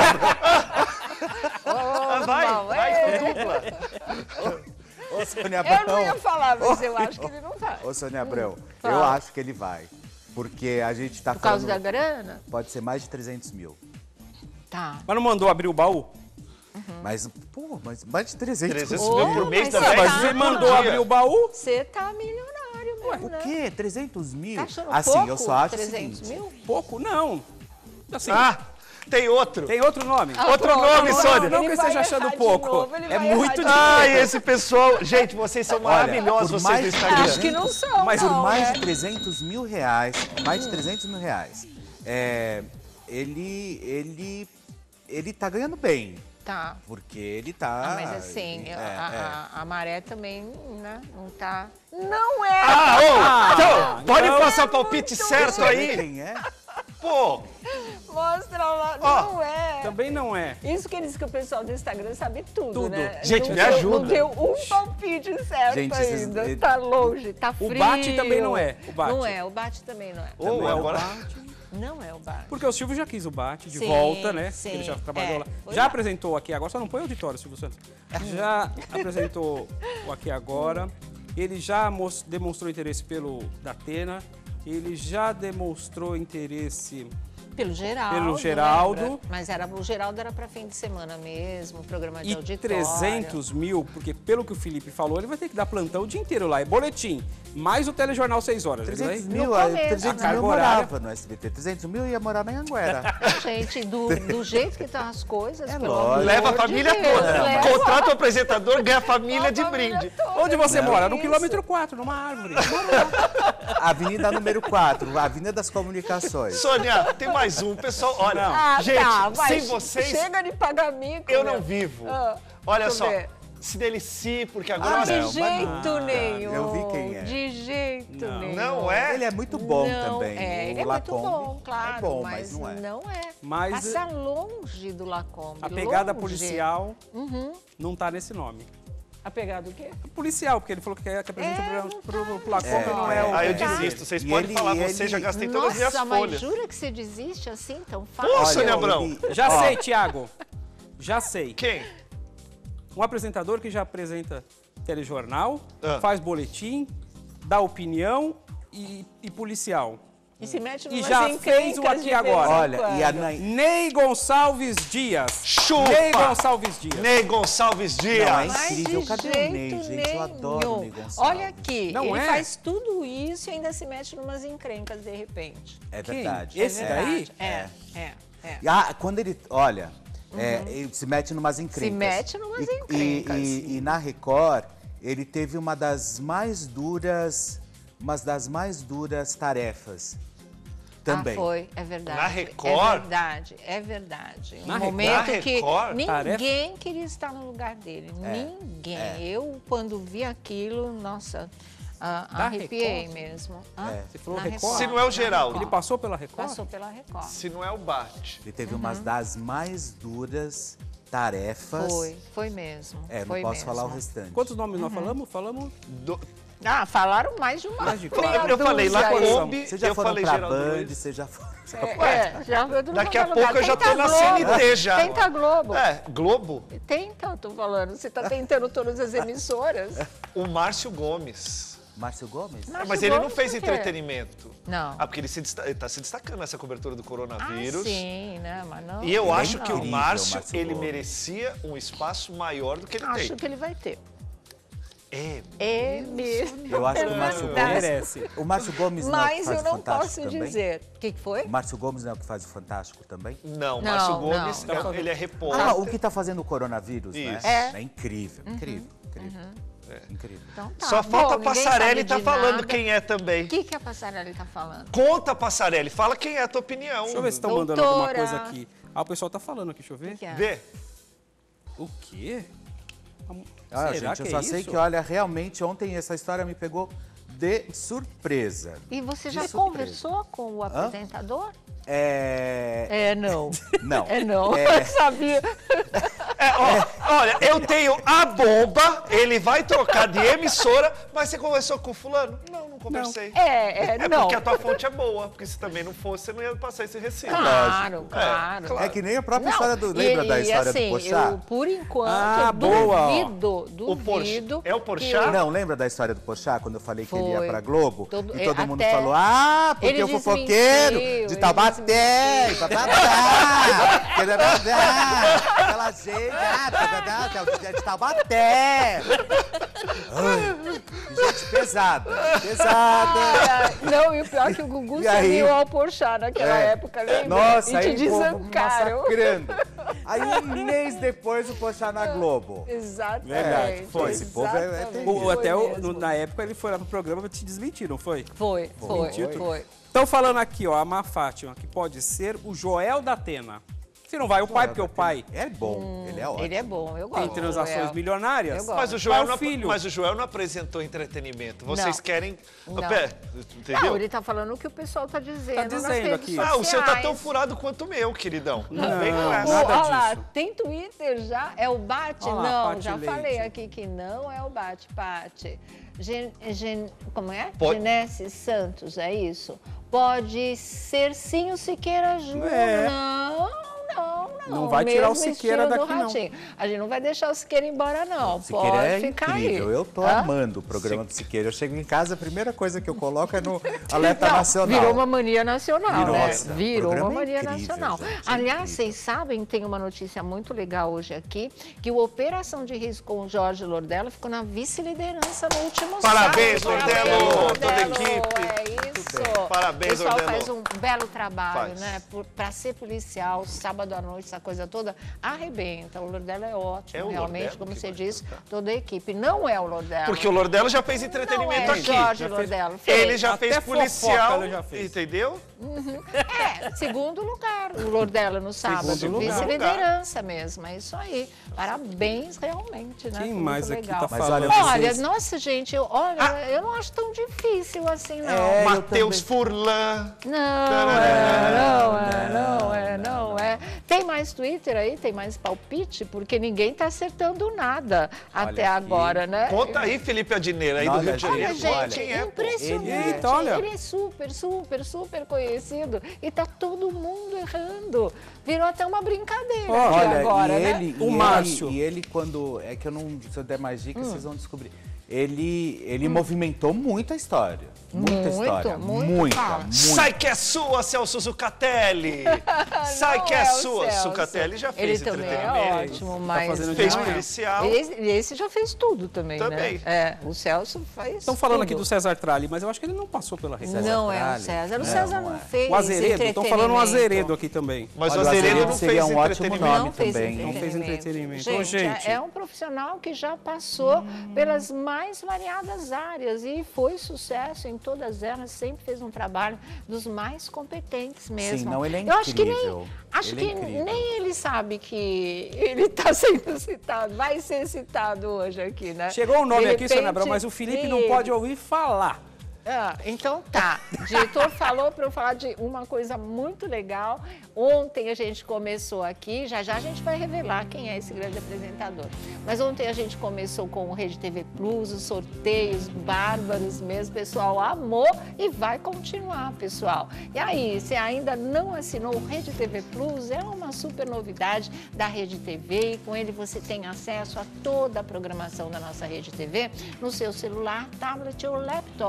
Speaker 5: Ah, vai,
Speaker 1: Não,
Speaker 5: vai,
Speaker 1: é.
Speaker 5: então dupla.
Speaker 6: ô, Sônia
Speaker 1: Eu não ia
Speaker 6: Abrão.
Speaker 1: falar, mas eu acho que ele não vai.
Speaker 6: Ô, Sônia Abrão, eu
Speaker 1: fala.
Speaker 6: acho que ele vai. Porque a gente tá
Speaker 1: Por causa da
Speaker 6: falando...
Speaker 1: grana?
Speaker 6: Pode ser mais de trezentos mil.
Speaker 1: Tá.
Speaker 4: Mas não mandou abrir o baú?
Speaker 6: Mas, pô, mas mais de trezentos
Speaker 5: trezentos
Speaker 6: mil.
Speaker 5: mil por mês
Speaker 1: mas
Speaker 5: também.
Speaker 1: você
Speaker 4: Mas
Speaker 1: tá-
Speaker 4: você
Speaker 1: Não,
Speaker 4: mandou
Speaker 5: dia.
Speaker 4: abrir o baú?
Speaker 1: Você tá milionário mesmo,
Speaker 6: O
Speaker 1: né?
Speaker 6: quê? trezentos mil?
Speaker 1: Tá achando
Speaker 6: assim,
Speaker 1: pouco?
Speaker 6: eu só acho o
Speaker 1: trezentos
Speaker 6: seguinte.
Speaker 1: mil?
Speaker 4: Pouco, não. Assim,
Speaker 5: Ah, tem outro.
Speaker 4: tem outro nome.
Speaker 1: Ah,
Speaker 5: Outro
Speaker 1: pronto,
Speaker 5: nome,
Speaker 1: agora
Speaker 5: Sônia.
Speaker 4: Não que
Speaker 1: ele
Speaker 4: eu esteja
Speaker 1: vai
Speaker 4: achando
Speaker 1: errar de
Speaker 4: pouco.
Speaker 1: novo, ele
Speaker 4: É
Speaker 1: vai
Speaker 4: muito
Speaker 1: errar de
Speaker 5: Ai, esse pessoal... Gente, vocês são maravilhosos,
Speaker 6: por
Speaker 5: vocês
Speaker 6: mais
Speaker 5: do
Speaker 6: de-
Speaker 5: Instagram.
Speaker 1: Acho que não são,
Speaker 4: Mas
Speaker 6: Por
Speaker 1: não,
Speaker 6: mais
Speaker 1: né?
Speaker 6: de trezentos mil reais, mais de trezentos mil reais, é, ele, ele, ele tá ganhando bem.
Speaker 1: Tá.
Speaker 6: Porque ele tá...
Speaker 1: Ah, mas assim,
Speaker 6: é,
Speaker 1: a,
Speaker 6: é.
Speaker 1: a- a maré também, né, não tá... Não é!
Speaker 5: Ah, ô, então, pode
Speaker 4: então-
Speaker 5: passar o palpite certo
Speaker 6: Sabe
Speaker 5: aí?
Speaker 6: quem é?
Speaker 5: Pô,
Speaker 1: Mostra lá,
Speaker 5: Ó,
Speaker 1: não é!
Speaker 4: Também não é.
Speaker 1: Isso que diz que o pessoal do Instagram sabe tudo,
Speaker 4: Tudo.
Speaker 1: né?
Speaker 5: Gente,
Speaker 1: Não
Speaker 5: me
Speaker 1: deu-
Speaker 5: ajuda.
Speaker 1: Não deu um palpite certo
Speaker 6: Gente, vocês-
Speaker 1: ainda.
Speaker 6: ele-
Speaker 1: Tá longe, tá
Speaker 4: O
Speaker 1: frio.
Speaker 4: Bate também não é, o Bate.
Speaker 1: Não é, o Bate também não é.
Speaker 5: ô,
Speaker 4: Não é o
Speaker 5: agora...
Speaker 4: Bate.
Speaker 1: Não é o Bate.
Speaker 4: Porque o Silvio já quis o Bate de
Speaker 1: Sim,
Speaker 4: volta, né?
Speaker 1: sim,
Speaker 4: Ele já trabalhou
Speaker 1: é.
Speaker 4: lá.
Speaker 1: Pois
Speaker 4: Já
Speaker 1: é.
Speaker 4: apresentou aqui agora, só não põe auditório, Silvio Santos. Já apresentou o Aqui Agora. Ele já mos- demonstrou interesse pelo Datena. Ele já demonstrou interesse...
Speaker 1: Pelo Geraldo.
Speaker 4: Pelo Geraldo.
Speaker 1: lembra? Mas era, o Geraldo era pra fim de semana mesmo, programa de
Speaker 4: E
Speaker 1: auditório.
Speaker 4: trezentos mil, porque pelo que o Felipe falou, ele vai ter que dar plantão o dia inteiro lá. É boletim, mais o telejornal seis horas. Ele
Speaker 6: trezentos
Speaker 4: vai-
Speaker 6: mil,
Speaker 1: No
Speaker 6: ah,
Speaker 1: começo.
Speaker 6: trezentos
Speaker 4: A
Speaker 6: mil
Speaker 4: carga
Speaker 6: eu
Speaker 4: horária.
Speaker 6: morava no S B T. trezentos mil ia morar na Anguera.
Speaker 1: Gente, do, do jeito que estão as coisas,
Speaker 6: É
Speaker 1: pelo
Speaker 6: lógico.
Speaker 1: amor
Speaker 5: Leva a
Speaker 1: de
Speaker 5: família
Speaker 1: Deus,
Speaker 5: toda.
Speaker 1: leva
Speaker 5: Contrata o apresentador, ganha a família
Speaker 1: a
Speaker 5: de
Speaker 1: família
Speaker 5: brinde.
Speaker 1: toda.
Speaker 4: Onde você
Speaker 1: Não,
Speaker 4: mora? No
Speaker 1: isso.
Speaker 4: quilômetro quatro, numa árvore.
Speaker 6: Avenida número quatro, Avenida das Comunicações.
Speaker 5: Sônia, tem mais um. Pessoal, olha,
Speaker 1: Ah,
Speaker 5: gente,
Speaker 1: tá, vai,
Speaker 5: sem vocês,
Speaker 1: Chega de pagar mico.
Speaker 5: eu
Speaker 1: meu.
Speaker 5: não vivo.
Speaker 1: Ah,
Speaker 5: Olha
Speaker 1: deixa eu
Speaker 5: só,
Speaker 1: ver.
Speaker 5: se delicie, porque
Speaker 1: Ah,
Speaker 5: agora...
Speaker 1: de
Speaker 6: não, mas
Speaker 1: jeito
Speaker 6: não.
Speaker 1: nenhum.
Speaker 6: Eu vi quem é.
Speaker 1: De jeito
Speaker 4: Não.
Speaker 1: nenhum.
Speaker 5: Não é?
Speaker 6: Ele é muito bom
Speaker 1: Não,
Speaker 6: também.
Speaker 1: É,
Speaker 6: o
Speaker 1: ele é
Speaker 6: Lacombe
Speaker 1: muito bom, claro.
Speaker 6: É bom,
Speaker 1: mas,
Speaker 6: mas não é.
Speaker 1: não é.
Speaker 4: Mas-
Speaker 1: Passa longe do Lacombe.
Speaker 4: A pegada
Speaker 1: longe.
Speaker 4: policial não tá nesse nome.
Speaker 1: A pegada o quê?
Speaker 4: Policial, porque ele falou que, quer, que apresenta
Speaker 1: É,
Speaker 4: o programa
Speaker 1: não
Speaker 4: pro,
Speaker 1: tá.
Speaker 4: pro Lacombe,
Speaker 6: É.
Speaker 4: não é o...
Speaker 5: Ah, eu
Speaker 4: é
Speaker 5: desisto. Vocês
Speaker 6: E
Speaker 5: podem
Speaker 6: ele-
Speaker 5: falar,
Speaker 6: e
Speaker 5: você
Speaker 6: ele-
Speaker 5: já gastei todas as minhas
Speaker 1: Nossa, mas
Speaker 5: folhas.
Speaker 1: jura que você desiste assim tão
Speaker 5: Pô,
Speaker 1: fácil?
Speaker 5: Sônia Abrão.
Speaker 6: ele-
Speaker 4: Já
Speaker 6: ó,
Speaker 4: sei, Thiago. Já sei.
Speaker 5: Quem?
Speaker 4: Um apresentador que já apresenta telejornal,
Speaker 5: Ah.
Speaker 4: faz boletim, dá opinião e, e policial.
Speaker 1: E se mete
Speaker 4: E
Speaker 1: numas
Speaker 4: já
Speaker 1: encrencas
Speaker 4: fez o Aqui
Speaker 1: de vez em
Speaker 4: Agora.
Speaker 6: Olha, e a
Speaker 1: quando.
Speaker 6: Nan-
Speaker 4: Ney Gonçalves Dias.
Speaker 5: Chupa!
Speaker 4: Ney Gonçalves Dias.
Speaker 5: Ney Gonçalves Dias.
Speaker 6: Não, é
Speaker 1: Mas
Speaker 6: incrível.
Speaker 1: de
Speaker 6: Cadê o
Speaker 1: jeito
Speaker 6: Ney, gente?
Speaker 1: nenhum.
Speaker 6: Eu adoro o Ney Gonçalves.
Speaker 1: Olha aqui,
Speaker 4: Não
Speaker 1: ele
Speaker 4: é?
Speaker 1: faz tudo isso e ainda se mete numas encrencas de repente.
Speaker 6: É
Speaker 4: Quem?
Speaker 6: verdade.
Speaker 4: Esse
Speaker 1: é
Speaker 4: daí?
Speaker 1: verdade. É, é, é.
Speaker 6: E, ah, quando ele, olha, é, ele se mete numas encrencas.
Speaker 1: mete numas
Speaker 6: E- e-
Speaker 1: encrencas.
Speaker 6: E, e na Record, ele teve uma das mais duras, uma das mais duras tarefas também.
Speaker 1: Ah, foi, é verdade.
Speaker 5: Na Record?
Speaker 1: É verdade, é verdade. Um
Speaker 4: Na Record?
Speaker 1: momento
Speaker 5: Na
Speaker 1: que
Speaker 5: Record?
Speaker 1: ninguém
Speaker 4: Tarefa?
Speaker 1: queria estar no lugar dele.
Speaker 6: É,
Speaker 1: Ninguém.
Speaker 6: é.
Speaker 1: Eu, quando vi aquilo, nossa, ah,
Speaker 4: Da
Speaker 1: arrepiei
Speaker 4: Record?
Speaker 1: mesmo. Hã?
Speaker 6: É.
Speaker 4: Você falou
Speaker 1: Na
Speaker 4: Record?
Speaker 5: Se não é o
Speaker 1: Na
Speaker 5: Geraldo.
Speaker 4: Ele passou pela Record?
Speaker 1: Passou pela Record.
Speaker 5: Se não é o Bate.
Speaker 6: Ele teve uma das mais duras tarefas.
Speaker 1: Foi, foi mesmo.
Speaker 6: É, não
Speaker 1: foi
Speaker 6: posso
Speaker 1: mesmo.
Speaker 6: falar o restante.
Speaker 4: Quantos nomes nós falamos? Falamos
Speaker 5: Do-
Speaker 1: Ah, falaram mais de uma.
Speaker 4: Mais de
Speaker 1: meia
Speaker 5: Eu falei
Speaker 1: dúzia aí.
Speaker 5: Lacombe,
Speaker 6: Você já
Speaker 5: eu
Speaker 6: foram
Speaker 5: falei
Speaker 6: pra
Speaker 5: Geraldo
Speaker 6: Band,
Speaker 5: Luiz.
Speaker 6: você já foi... já
Speaker 1: É,
Speaker 6: foi-
Speaker 1: é, já, eu não
Speaker 5: Daqui
Speaker 1: vou
Speaker 5: a
Speaker 1: falar
Speaker 5: pouco
Speaker 1: lugar.
Speaker 5: eu já
Speaker 1: Tenta
Speaker 5: tô na
Speaker 1: Globo.
Speaker 5: C N T já.
Speaker 1: Tenta a Globo.
Speaker 5: É, Globo,
Speaker 1: Tenta, eu tô falando. Você tá tentando todas as emissoras.
Speaker 5: o Márcio Gomes.
Speaker 6: Márcio Gomes?
Speaker 1: Márcio
Speaker 5: Mas ele não
Speaker 1: Gomes
Speaker 5: fez
Speaker 1: por quê?
Speaker 5: entretenimento.
Speaker 1: Não.
Speaker 5: Ah, porque ele se desta- ele tá se destacando nessa cobertura do coronavírus.
Speaker 1: Ah, sim, né? Mas não.
Speaker 5: E eu
Speaker 6: Ele é
Speaker 5: acho que o
Speaker 6: incrível,
Speaker 5: Márcio,
Speaker 6: Márcio
Speaker 5: ele
Speaker 6: Gomes.
Speaker 5: merecia um espaço maior do que ele
Speaker 1: Acho
Speaker 5: tem.
Speaker 1: que ele vai ter.
Speaker 5: É,
Speaker 1: É mesmo.
Speaker 6: Eu acho que o Márcio Gomes...
Speaker 4: Merece.
Speaker 6: O Márcio Gomes não é o que
Speaker 1: Mas
Speaker 6: faz
Speaker 1: eu
Speaker 6: o
Speaker 1: não
Speaker 6: Fantástico
Speaker 1: posso
Speaker 6: também?
Speaker 1: dizer. O que que foi?
Speaker 6: O Márcio Gomes não é o que faz o Fantástico também?
Speaker 5: Não,
Speaker 1: Não,
Speaker 5: Márcio
Speaker 1: não.
Speaker 5: Gomes,
Speaker 1: Não.
Speaker 5: é- ele é repórter.
Speaker 6: Ah, o que está fazendo o coronavírus,
Speaker 5: Isso.
Speaker 6: né?
Speaker 1: É.
Speaker 6: É incrível, incrível, incrível. Incrível.
Speaker 1: Então tá.
Speaker 5: Só falta
Speaker 1: Bom,
Speaker 5: a
Speaker 1: ninguém
Speaker 5: Passarelli
Speaker 1: sabe
Speaker 5: tá
Speaker 1: de
Speaker 5: falando
Speaker 1: nada.
Speaker 5: quem é também.
Speaker 1: O que, que a Passarelli tá falando?
Speaker 5: Conta, Passarelli, fala quem é a tua opinião.
Speaker 4: Deixa eu ver se estão mandando alguma
Speaker 1: Doutora.
Speaker 4: coisa aqui. Ah, o pessoal tá falando aqui, deixa eu ver.
Speaker 1: O que é?
Speaker 5: Vê.
Speaker 4: O quê?
Speaker 6: Ah,
Speaker 4: Será
Speaker 6: gente, eu
Speaker 4: que
Speaker 6: só
Speaker 4: é
Speaker 6: sei
Speaker 4: isso?
Speaker 6: que, olha, realmente ontem essa história me pegou de surpresa.
Speaker 1: E você
Speaker 6: De
Speaker 1: já
Speaker 6: surpresa.
Speaker 1: conversou com o apresentador?
Speaker 6: É...
Speaker 1: É, não.
Speaker 6: Não.
Speaker 1: É, não.
Speaker 6: É.
Speaker 1: Eu sabia.
Speaker 5: É, ó, olha, eu tenho a bomba, ele vai trocar de emissora, mas você conversou com o fulano? Não, não conversei.
Speaker 1: É, é,
Speaker 5: É
Speaker 1: não.
Speaker 5: porque a tua fonte é boa, porque se também não fosse, você não ia passar esse recibo.
Speaker 1: Claro, claro.
Speaker 5: claro.
Speaker 6: É que nem a própria
Speaker 1: Não,
Speaker 6: história do...
Speaker 1: e-
Speaker 6: Lembra da
Speaker 1: e
Speaker 6: história
Speaker 1: assim,
Speaker 6: do Porchat?
Speaker 1: eu, por enquanto,
Speaker 4: Ah,
Speaker 1: eu
Speaker 4: boa, ó.
Speaker 1: duvido,
Speaker 5: O Porchat-
Speaker 1: duvido.
Speaker 5: é o
Speaker 1: que
Speaker 5: Porchat?
Speaker 1: o-
Speaker 6: Não, lembra da história do Porchat, quando eu falei que ele ia
Speaker 1: Foi.
Speaker 6: pra Globo?
Speaker 1: Todo-
Speaker 6: e todo
Speaker 1: é,
Speaker 6: mundo
Speaker 1: até-
Speaker 6: falou, ah, porque
Speaker 1: ele
Speaker 6: o fofoqueiro
Speaker 1: desmentiu,
Speaker 6: de
Speaker 1: ele
Speaker 6: Taubaté,
Speaker 1: desmentiu.
Speaker 6: bababá, que bababá, aquela gente, ah, bababá, que é o dia de Taubaté. Ai, gente pesada, pesada.
Speaker 1: Ah, não, e o pior é que o Gugu
Speaker 6: E
Speaker 1: se
Speaker 6: aí?
Speaker 1: uniu ao Porchat naquela
Speaker 6: É.
Speaker 1: época, lembra?
Speaker 6: Nossa,
Speaker 1: e
Speaker 6: aí
Speaker 1: te
Speaker 6: o povo
Speaker 1: desancaram.
Speaker 6: massacrando. Aí um mês depois o Porchat na Globo.
Speaker 1: Exatamente.
Speaker 6: Verdade, foi. Esse povo é- é
Speaker 1: exatamente.
Speaker 6: terrível.
Speaker 4: O-
Speaker 1: Foi
Speaker 4: até o-
Speaker 1: mesmo.
Speaker 4: no- na época ele foi lá pro programa te desmentir, não foi?
Speaker 1: Foi, foi,
Speaker 4: Mentiu
Speaker 1: foi.
Speaker 4: tudo. Estão falando aqui, ó, a Má Fátima, que pode ser o Joel da Atena. Se não vai o pai, porque o pai
Speaker 6: É bom, ele é ótimo.
Speaker 1: Ele é bom, eu gosto.
Speaker 4: tem transações
Speaker 1: É.
Speaker 4: milionárias.
Speaker 1: Eu gosto.
Speaker 5: Mas o,
Speaker 4: Vai
Speaker 5: Joel
Speaker 4: o
Speaker 5: não,
Speaker 4: filho.
Speaker 5: mas o Joel não apresentou entretenimento. Vocês
Speaker 1: Não.
Speaker 5: querem...
Speaker 1: Não.
Speaker 5: Pera, entendeu?
Speaker 1: Não, ele tá falando o que o pessoal tá dizendo.
Speaker 4: Tá
Speaker 1: nas
Speaker 4: dizendo
Speaker 1: redes
Speaker 4: aqui.
Speaker 5: Ah, o seu tá
Speaker 1: sociais.
Speaker 5: tão furado quanto o meu, queridão. Não,
Speaker 4: Não,
Speaker 5: vem com
Speaker 1: O,
Speaker 5: essa.
Speaker 4: nada
Speaker 1: olha lá,
Speaker 4: disso.
Speaker 1: tem Twitter já? É o Bate?
Speaker 4: Olha lá,
Speaker 1: não,
Speaker 4: Pati
Speaker 1: já
Speaker 4: Leite.
Speaker 1: falei aqui que não é o Bate, Pati. Gen, gen, como é?
Speaker 5: Pode-
Speaker 1: Genesse Santos, é isso? Pode ser sim o Siqueira Júnior.
Speaker 4: É.
Speaker 1: Não, não, não.
Speaker 4: Não vai tirar o
Speaker 1: Mesmo
Speaker 4: Siqueira
Speaker 1: estilo do
Speaker 4: daqui, não.
Speaker 1: Ratinho. A gente não vai deixar o Siqueira embora, não.
Speaker 6: Siqueira
Speaker 1: Pode
Speaker 6: é
Speaker 1: ficar
Speaker 6: incrível,
Speaker 1: aí.
Speaker 6: eu tô
Speaker 1: Hã?
Speaker 6: amando o programa do Siqueira. Eu chego em casa, a primeira coisa que eu coloco é no Alerta
Speaker 1: Não,
Speaker 6: Nacional.
Speaker 1: virou uma mania nacional,
Speaker 6: Virou,
Speaker 1: né?
Speaker 6: nossa, o
Speaker 1: Virou uma
Speaker 6: programa é
Speaker 1: mania
Speaker 6: incrível,
Speaker 1: nacional.
Speaker 6: gente, é
Speaker 1: Aliás,
Speaker 6: incrível.
Speaker 1: vocês sabem, tem uma notícia muito legal hoje aqui, que o Operação de Risco com o Jorge Lordella ficou na vice-liderança no último
Speaker 5: Parabéns,
Speaker 1: sábado.
Speaker 5: Lordelo, toda a
Speaker 1: Lordelo,
Speaker 5: equipe.
Speaker 1: É isso.
Speaker 5: Parabéns,
Speaker 1: O pessoal
Speaker 5: Lordelo.
Speaker 1: faz um belo trabalho,
Speaker 5: Faz.
Speaker 1: né? Para ser policial, sábado à noite, essa coisa toda, arrebenta. O Lordelo é ótimo,
Speaker 5: É o
Speaker 1: realmente,
Speaker 5: Lordelo
Speaker 1: como
Speaker 5: que
Speaker 1: você
Speaker 5: vai
Speaker 1: disse,
Speaker 5: cantar.
Speaker 1: toda a equipe. Não é o Lordelo.
Speaker 5: Porque o Lordelo já fez entretenimento
Speaker 1: não é
Speaker 5: aqui.
Speaker 1: Jorge
Speaker 4: Já fez-
Speaker 1: Lordelo. fez.
Speaker 5: Ele já
Speaker 4: Até
Speaker 5: fez
Speaker 4: fofoca
Speaker 5: policial,
Speaker 4: ele já fez.
Speaker 5: entendeu?
Speaker 1: É, segundo lugar, o Lordelo no sábado.
Speaker 5: Segundo lugar.
Speaker 1: Vice-liderança mesmo, é isso aí. Parabéns, realmente, né?
Speaker 4: Quem
Speaker 1: Foi
Speaker 4: mais
Speaker 1: muito
Speaker 4: aqui
Speaker 1: legal.
Speaker 4: tá
Speaker 6: Mas
Speaker 4: falando?
Speaker 6: olha,
Speaker 1: Olha,
Speaker 6: vocês-
Speaker 1: nossa, gente, eu, olha, eu não acho tão difícil assim, não.
Speaker 6: É, eu
Speaker 5: Matheus
Speaker 6: também.
Speaker 5: Furlan.
Speaker 1: Não, é, não, é, não, é, não, é. Tem mais Twitter aí? Tem mais palpite? Porque ninguém tá acertando nada até
Speaker 6: aqui.
Speaker 1: agora, né?
Speaker 5: Conta aí, Felipe Adneira, aí do
Speaker 6: Olha,
Speaker 5: Rio de
Speaker 6: gente,
Speaker 5: Janeiro.
Speaker 1: Olha,
Speaker 6: olha,
Speaker 1: gente,
Speaker 5: Quem é, pô?
Speaker 1: impressionante.
Speaker 4: Ele- Eita, olha.
Speaker 1: Ele é super, super, super conhecido. E tá todo mundo errando. Virou até uma brincadeira
Speaker 4: Ó,
Speaker 1: aqui
Speaker 6: Olha,
Speaker 1: agora,
Speaker 6: e
Speaker 1: né?
Speaker 6: ele,
Speaker 4: O
Speaker 6: e
Speaker 4: Márcio.
Speaker 6: Ele, e ele, quando. É que eu não. Se eu der mais dicas,
Speaker 1: Hum.
Speaker 6: vocês vão descobrir. Ele, ele movimentou muito a história. Muita
Speaker 1: Muito,
Speaker 6: história.
Speaker 1: muito,
Speaker 6: muita,
Speaker 1: fala.
Speaker 6: muita.
Speaker 5: Sai que é sua, Celso Zucatelli! Sai
Speaker 1: Não
Speaker 5: que é,
Speaker 1: é o
Speaker 5: sua.
Speaker 1: Celso.
Speaker 5: Zucatelli já fez
Speaker 1: Ele também é
Speaker 5: entretenimento.
Speaker 1: ótimo, mas...
Speaker 4: fazendo
Speaker 5: Fez
Speaker 1: não é.
Speaker 5: policial.
Speaker 1: Esse, esse já fez tudo também,
Speaker 5: Também.
Speaker 1: né? É, o Celso faz
Speaker 4: Estão falando
Speaker 1: tudo.
Speaker 4: aqui do César Tralli, mas eu acho que ele não passou pela Receita.
Speaker 1: Não é o
Speaker 6: Tralli.
Speaker 1: César. O
Speaker 6: Não,
Speaker 1: César
Speaker 6: não
Speaker 1: não
Speaker 6: é.
Speaker 1: fez
Speaker 4: O Azeredo, estão falando um
Speaker 1: entretenimento.
Speaker 4: Azeredo aqui também.
Speaker 5: Mas
Speaker 6: Olha,
Speaker 5: o
Speaker 6: o
Speaker 5: Azeredo
Speaker 6: Azeredo
Speaker 5: não
Speaker 6: seria
Speaker 5: fez
Speaker 6: um ótimo
Speaker 5: entretenimento.
Speaker 6: nome
Speaker 1: Não fez
Speaker 6: também.
Speaker 1: entretenimento.
Speaker 4: Não fez entretenimento.
Speaker 1: Gente,
Speaker 4: Ô, gente.
Speaker 1: É, é um profissional que já passou pelas mais variadas áreas e foi sucesso em todas elas, sempre fez um trabalho dos mais competentes mesmo.
Speaker 6: Sim, não, ele é
Speaker 1: Eu acho que nem,
Speaker 6: incrível.
Speaker 1: acho
Speaker 6: Ele é
Speaker 1: que
Speaker 6: incrível.
Speaker 1: nem ele sabe que ele está sendo citado, vai ser citado hoje aqui, né?
Speaker 4: Chegou um nome
Speaker 1: De
Speaker 4: aqui, Sônia Abrão,
Speaker 1: repente,
Speaker 4: mas o Felipe
Speaker 1: nem
Speaker 4: não
Speaker 1: ele.
Speaker 4: pode ouvir falar.
Speaker 1: Ah, então tá. O diretor falou para eu falar de uma coisa muito legal. Ontem a gente começou aqui, já já a gente vai revelar quem é esse grande apresentador. Mas ontem a gente começou com o Rede T V Plus, os sorteios bárbaros mesmo. O pessoal amou e vai continuar, pessoal. E aí, se ainda não assinou o Rede T V Plus, é uma super novidade da Rede T V e com ele você tem acesso a toda a programação da nossa Rede T V no seu celular, tablet ou laptop. E aí,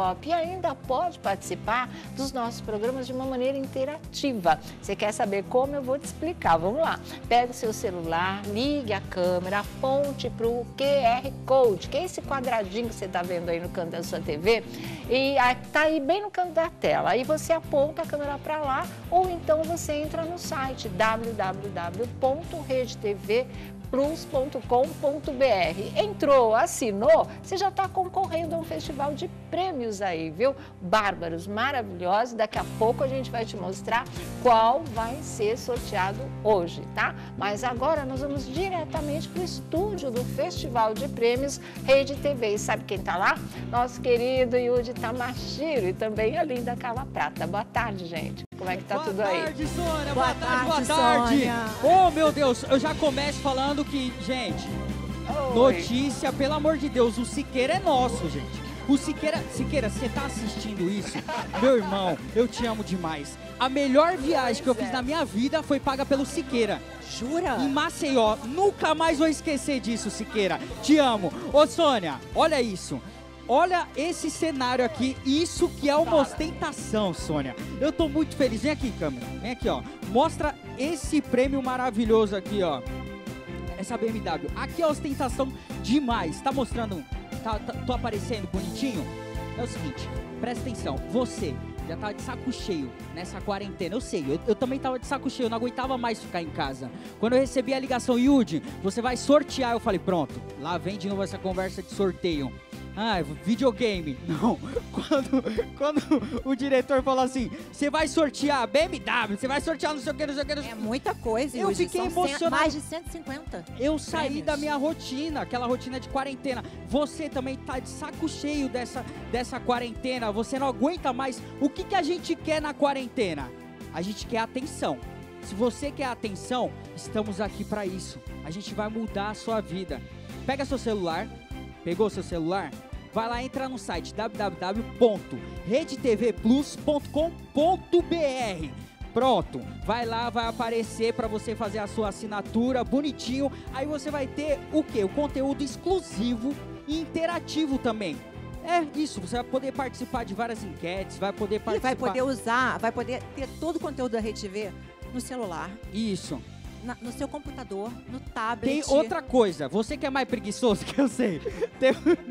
Speaker 1: ainda pode participar dos nossos programas de uma maneira interativa. Você quer saber como? Eu vou te explicar. Vamos lá. Pega o seu celular, ligue a câmera, aponte para o Q R Code, que é esse quadradinho que você está vendo aí no canto da sua T V, e está aí bem no canto da tela. Aí você aponta a câmera para lá, ou então você entra no site w w w ponto rede t v plus ponto com ponto b r. Entrou, assinou, você já está concorrendo a um festival de prêmios aí, viu? Bárbaros, maravilhosos. Daqui a pouco a gente vai te mostrar qual vai ser sorteado hoje, tá? Mas agora nós vamos diretamente para o estúdio do Festival de Prêmios Rede T V. E sabe quem está lá? Nosso querido Yudi Tamashiro e também a linda Carla Prata. Boa tarde, gente. Como é que tá
Speaker 7: boa
Speaker 1: tudo aí?
Speaker 7: Boa tarde, Sônia.
Speaker 1: Boa
Speaker 7: Boa tarde,
Speaker 1: tarde,
Speaker 7: boa tarde.
Speaker 1: Sônia.
Speaker 7: Oh, meu Deus, eu já começo falando que, gente,
Speaker 1: Oi.
Speaker 7: notícia, pelo amor de Deus, o Siqueira é nosso, gente. O Siqueira, Siqueira, você tá assistindo isso? Meu irmão, eu te amo demais. A melhor viagem que eu fiz na minha vida foi paga pelo Siqueira.
Speaker 8: Jura?
Speaker 7: Em Maceió. Nunca mais vou esquecer disso, Siqueira. Te amo. Ô, Sônia, olha isso. Olha esse cenário aqui, isso que é uma ostentação, Sônia. Eu tô muito feliz. Vem aqui, câmera. Vem aqui, ó. Mostra esse prêmio maravilhoso aqui, ó. Essa B M W. Aqui é a ostentação demais. Tá mostrando? Tá, tá, tô aparecendo bonitinho? É o seguinte, presta atenção. Você já tava de saco cheio nessa quarentena. Eu sei, eu, eu também tava de saco cheio. Eu não aguentava mais ficar em casa. Quando eu recebi a ligação, Yudi, você vai sortear. Eu falei, pronto. Lá vem de novo essa conversa de sorteio. Ah, videogame. Não. Quando, quando o diretor falou assim, você vai sortear B M W, você vai sortear não sei o que, não sei o que.
Speaker 8: É muita coisa,
Speaker 7: Eu
Speaker 8: Yudi.
Speaker 7: fiquei
Speaker 8: São
Speaker 7: emocionado.
Speaker 8: Mais de cento e cinquenta.
Speaker 7: Eu saí
Speaker 8: prêmios.
Speaker 7: da minha rotina, aquela rotina de quarentena. Você também tá de saco cheio dessa, dessa quarentena. Você não aguenta mais. O que, que a gente quer na quarentena? A gente quer atenção. Se você quer atenção, estamos aqui para isso. A gente vai mudar a sua vida. Pega seu celular. Pegou seu celular? Vai lá, entra no site w w w ponto rede t v plus ponto com ponto b r. Pronto, vai lá, vai aparecer para você fazer a sua assinatura bonitinho. Aí você vai ter o quê? O conteúdo exclusivo e interativo também. É isso, você vai poder participar de várias enquetes, vai poder participar.
Speaker 8: E vai poder usar, vai poder ter todo o conteúdo da Rede T V no celular.
Speaker 7: Isso.
Speaker 8: Na, no seu computador, no tablet.
Speaker 7: Tem outra coisa, você que é mais preguiçoso, que eu sei. Tem,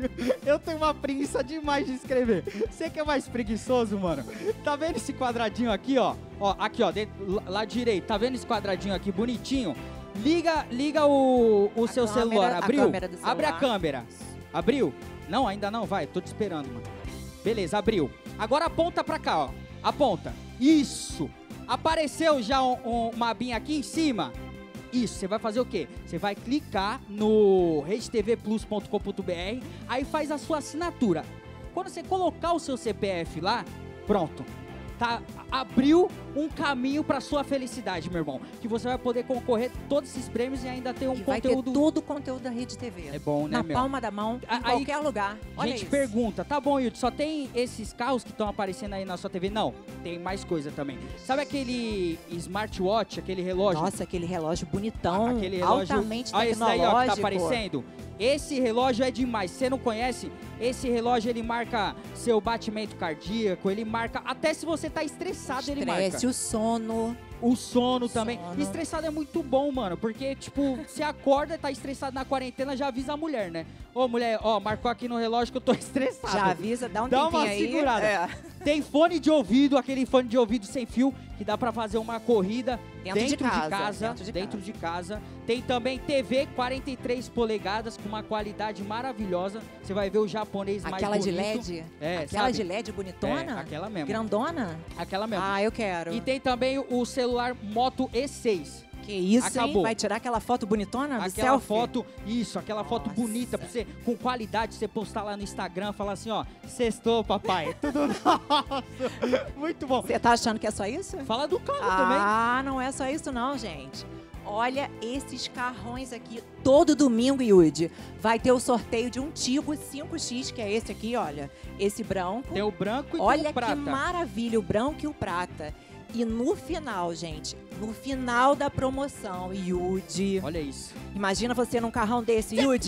Speaker 7: eu tenho uma preguiça demais de escrever. Você que é mais preguiçoso, mano. Tá vendo esse quadradinho aqui, ó? Ó, aqui, ó, dentro, lá direito. Tá vendo esse quadradinho aqui, bonitinho? Liga, liga o, o seu
Speaker 8: câmera,
Speaker 7: celular. Abriu?
Speaker 8: A câmera do celular.
Speaker 7: Abre a câmera. Abriu? Não, ainda não, vai. Tô te esperando, mano. Beleza, abriu. Agora aponta pra cá, ó. Aponta. Isso. Apareceu já um, um, uma abinha aqui em cima? Isso, você vai fazer o quê? Você vai clicar no rede t v plus ponto com ponto b r, aí faz a sua assinatura. Quando você colocar o seu C P F lá, pronto. Tá, abriu um caminho para sua felicidade, meu irmão. Que você vai poder concorrer a todos esses prêmios e ainda ter um
Speaker 8: e vai
Speaker 7: conteúdo...
Speaker 8: ter todo o conteúdo da Rede T V.
Speaker 7: É bom, né,
Speaker 8: Na
Speaker 7: meu?
Speaker 8: palma da mão, em
Speaker 7: Aí,
Speaker 8: qualquer lugar.
Speaker 7: A
Speaker 8: Olha
Speaker 7: gente
Speaker 8: isso.
Speaker 7: pergunta, tá bom, Yudi, só tem esses carros que estão aparecendo aí na sua T V? Não, tem mais coisa também. Sabe aquele smartwatch, aquele relógio?
Speaker 8: Nossa, aquele relógio bonitão,
Speaker 7: Aquele relógio...
Speaker 8: altamente
Speaker 7: Olha esse daí,
Speaker 8: tecnológico.
Speaker 7: ó, que tá aparecendo. Esse relógio é demais. Você não conhece? Esse relógio, ele marca seu batimento cardíaco, ele marca... Até se você tá estressado, ele marca.
Speaker 8: Estresse, o sono.
Speaker 7: O sono também.
Speaker 8: Sono.
Speaker 7: Estressado é muito bom, mano. Porque, tipo, você acorda, tá estressado na quarentena, já avisa a mulher, né? Ô, mulher, ó, marcou aqui no relógio que eu tô estressado.
Speaker 8: Já avisa, dá um
Speaker 7: Dá
Speaker 8: tempinho
Speaker 7: uma
Speaker 8: aí.
Speaker 7: segurada.
Speaker 8: É.
Speaker 7: Tem fone de ouvido, aquele fone de ouvido sem fio, que dá pra fazer uma corrida
Speaker 8: Dentro
Speaker 7: dentro,
Speaker 8: de casa,
Speaker 7: de, casa,
Speaker 8: dentro de
Speaker 7: dentro
Speaker 8: casa.
Speaker 7: de casa. Tem também T V quarenta e três polegadas com uma qualidade maravilhosa. Você vai ver o japonês mais
Speaker 8: Aquela
Speaker 7: bonito.
Speaker 8: de L E D?
Speaker 7: É,
Speaker 8: Aquela
Speaker 7: sabe?
Speaker 8: de L E D bonitona?
Speaker 7: É, aquela mesmo.
Speaker 8: Grandona?
Speaker 7: Aquela mesmo.
Speaker 8: Ah, eu quero.
Speaker 7: E tem também o celular Moto E seis.
Speaker 8: Que isso,
Speaker 7: Acabou.
Speaker 8: hein? Vai tirar aquela foto bonitona do
Speaker 7: Aquela
Speaker 8: selfie?
Speaker 7: foto, isso, aquela foto
Speaker 8: Nossa.
Speaker 7: bonita pra você, com qualidade, você postar lá no Instagram, falar assim, ó, sextou, papai. Tudo nosso. Muito bom.
Speaker 8: Você tá achando que é só isso?
Speaker 7: Fala do carro também.
Speaker 8: Ah, não é só isso não, gente. Olha esses carrões aqui. Todo domingo, Yudi, vai ter o sorteio de um Tigo cinco X, que é esse aqui, olha. Esse branco.
Speaker 7: Tem o branco e
Speaker 8: Olha
Speaker 7: tem o prata.
Speaker 8: que maravilha, o branco e o prata. E no final, gente, no final da promoção, Yudi...
Speaker 7: Olha isso.
Speaker 8: Imagina você num carrão desse, Yudi.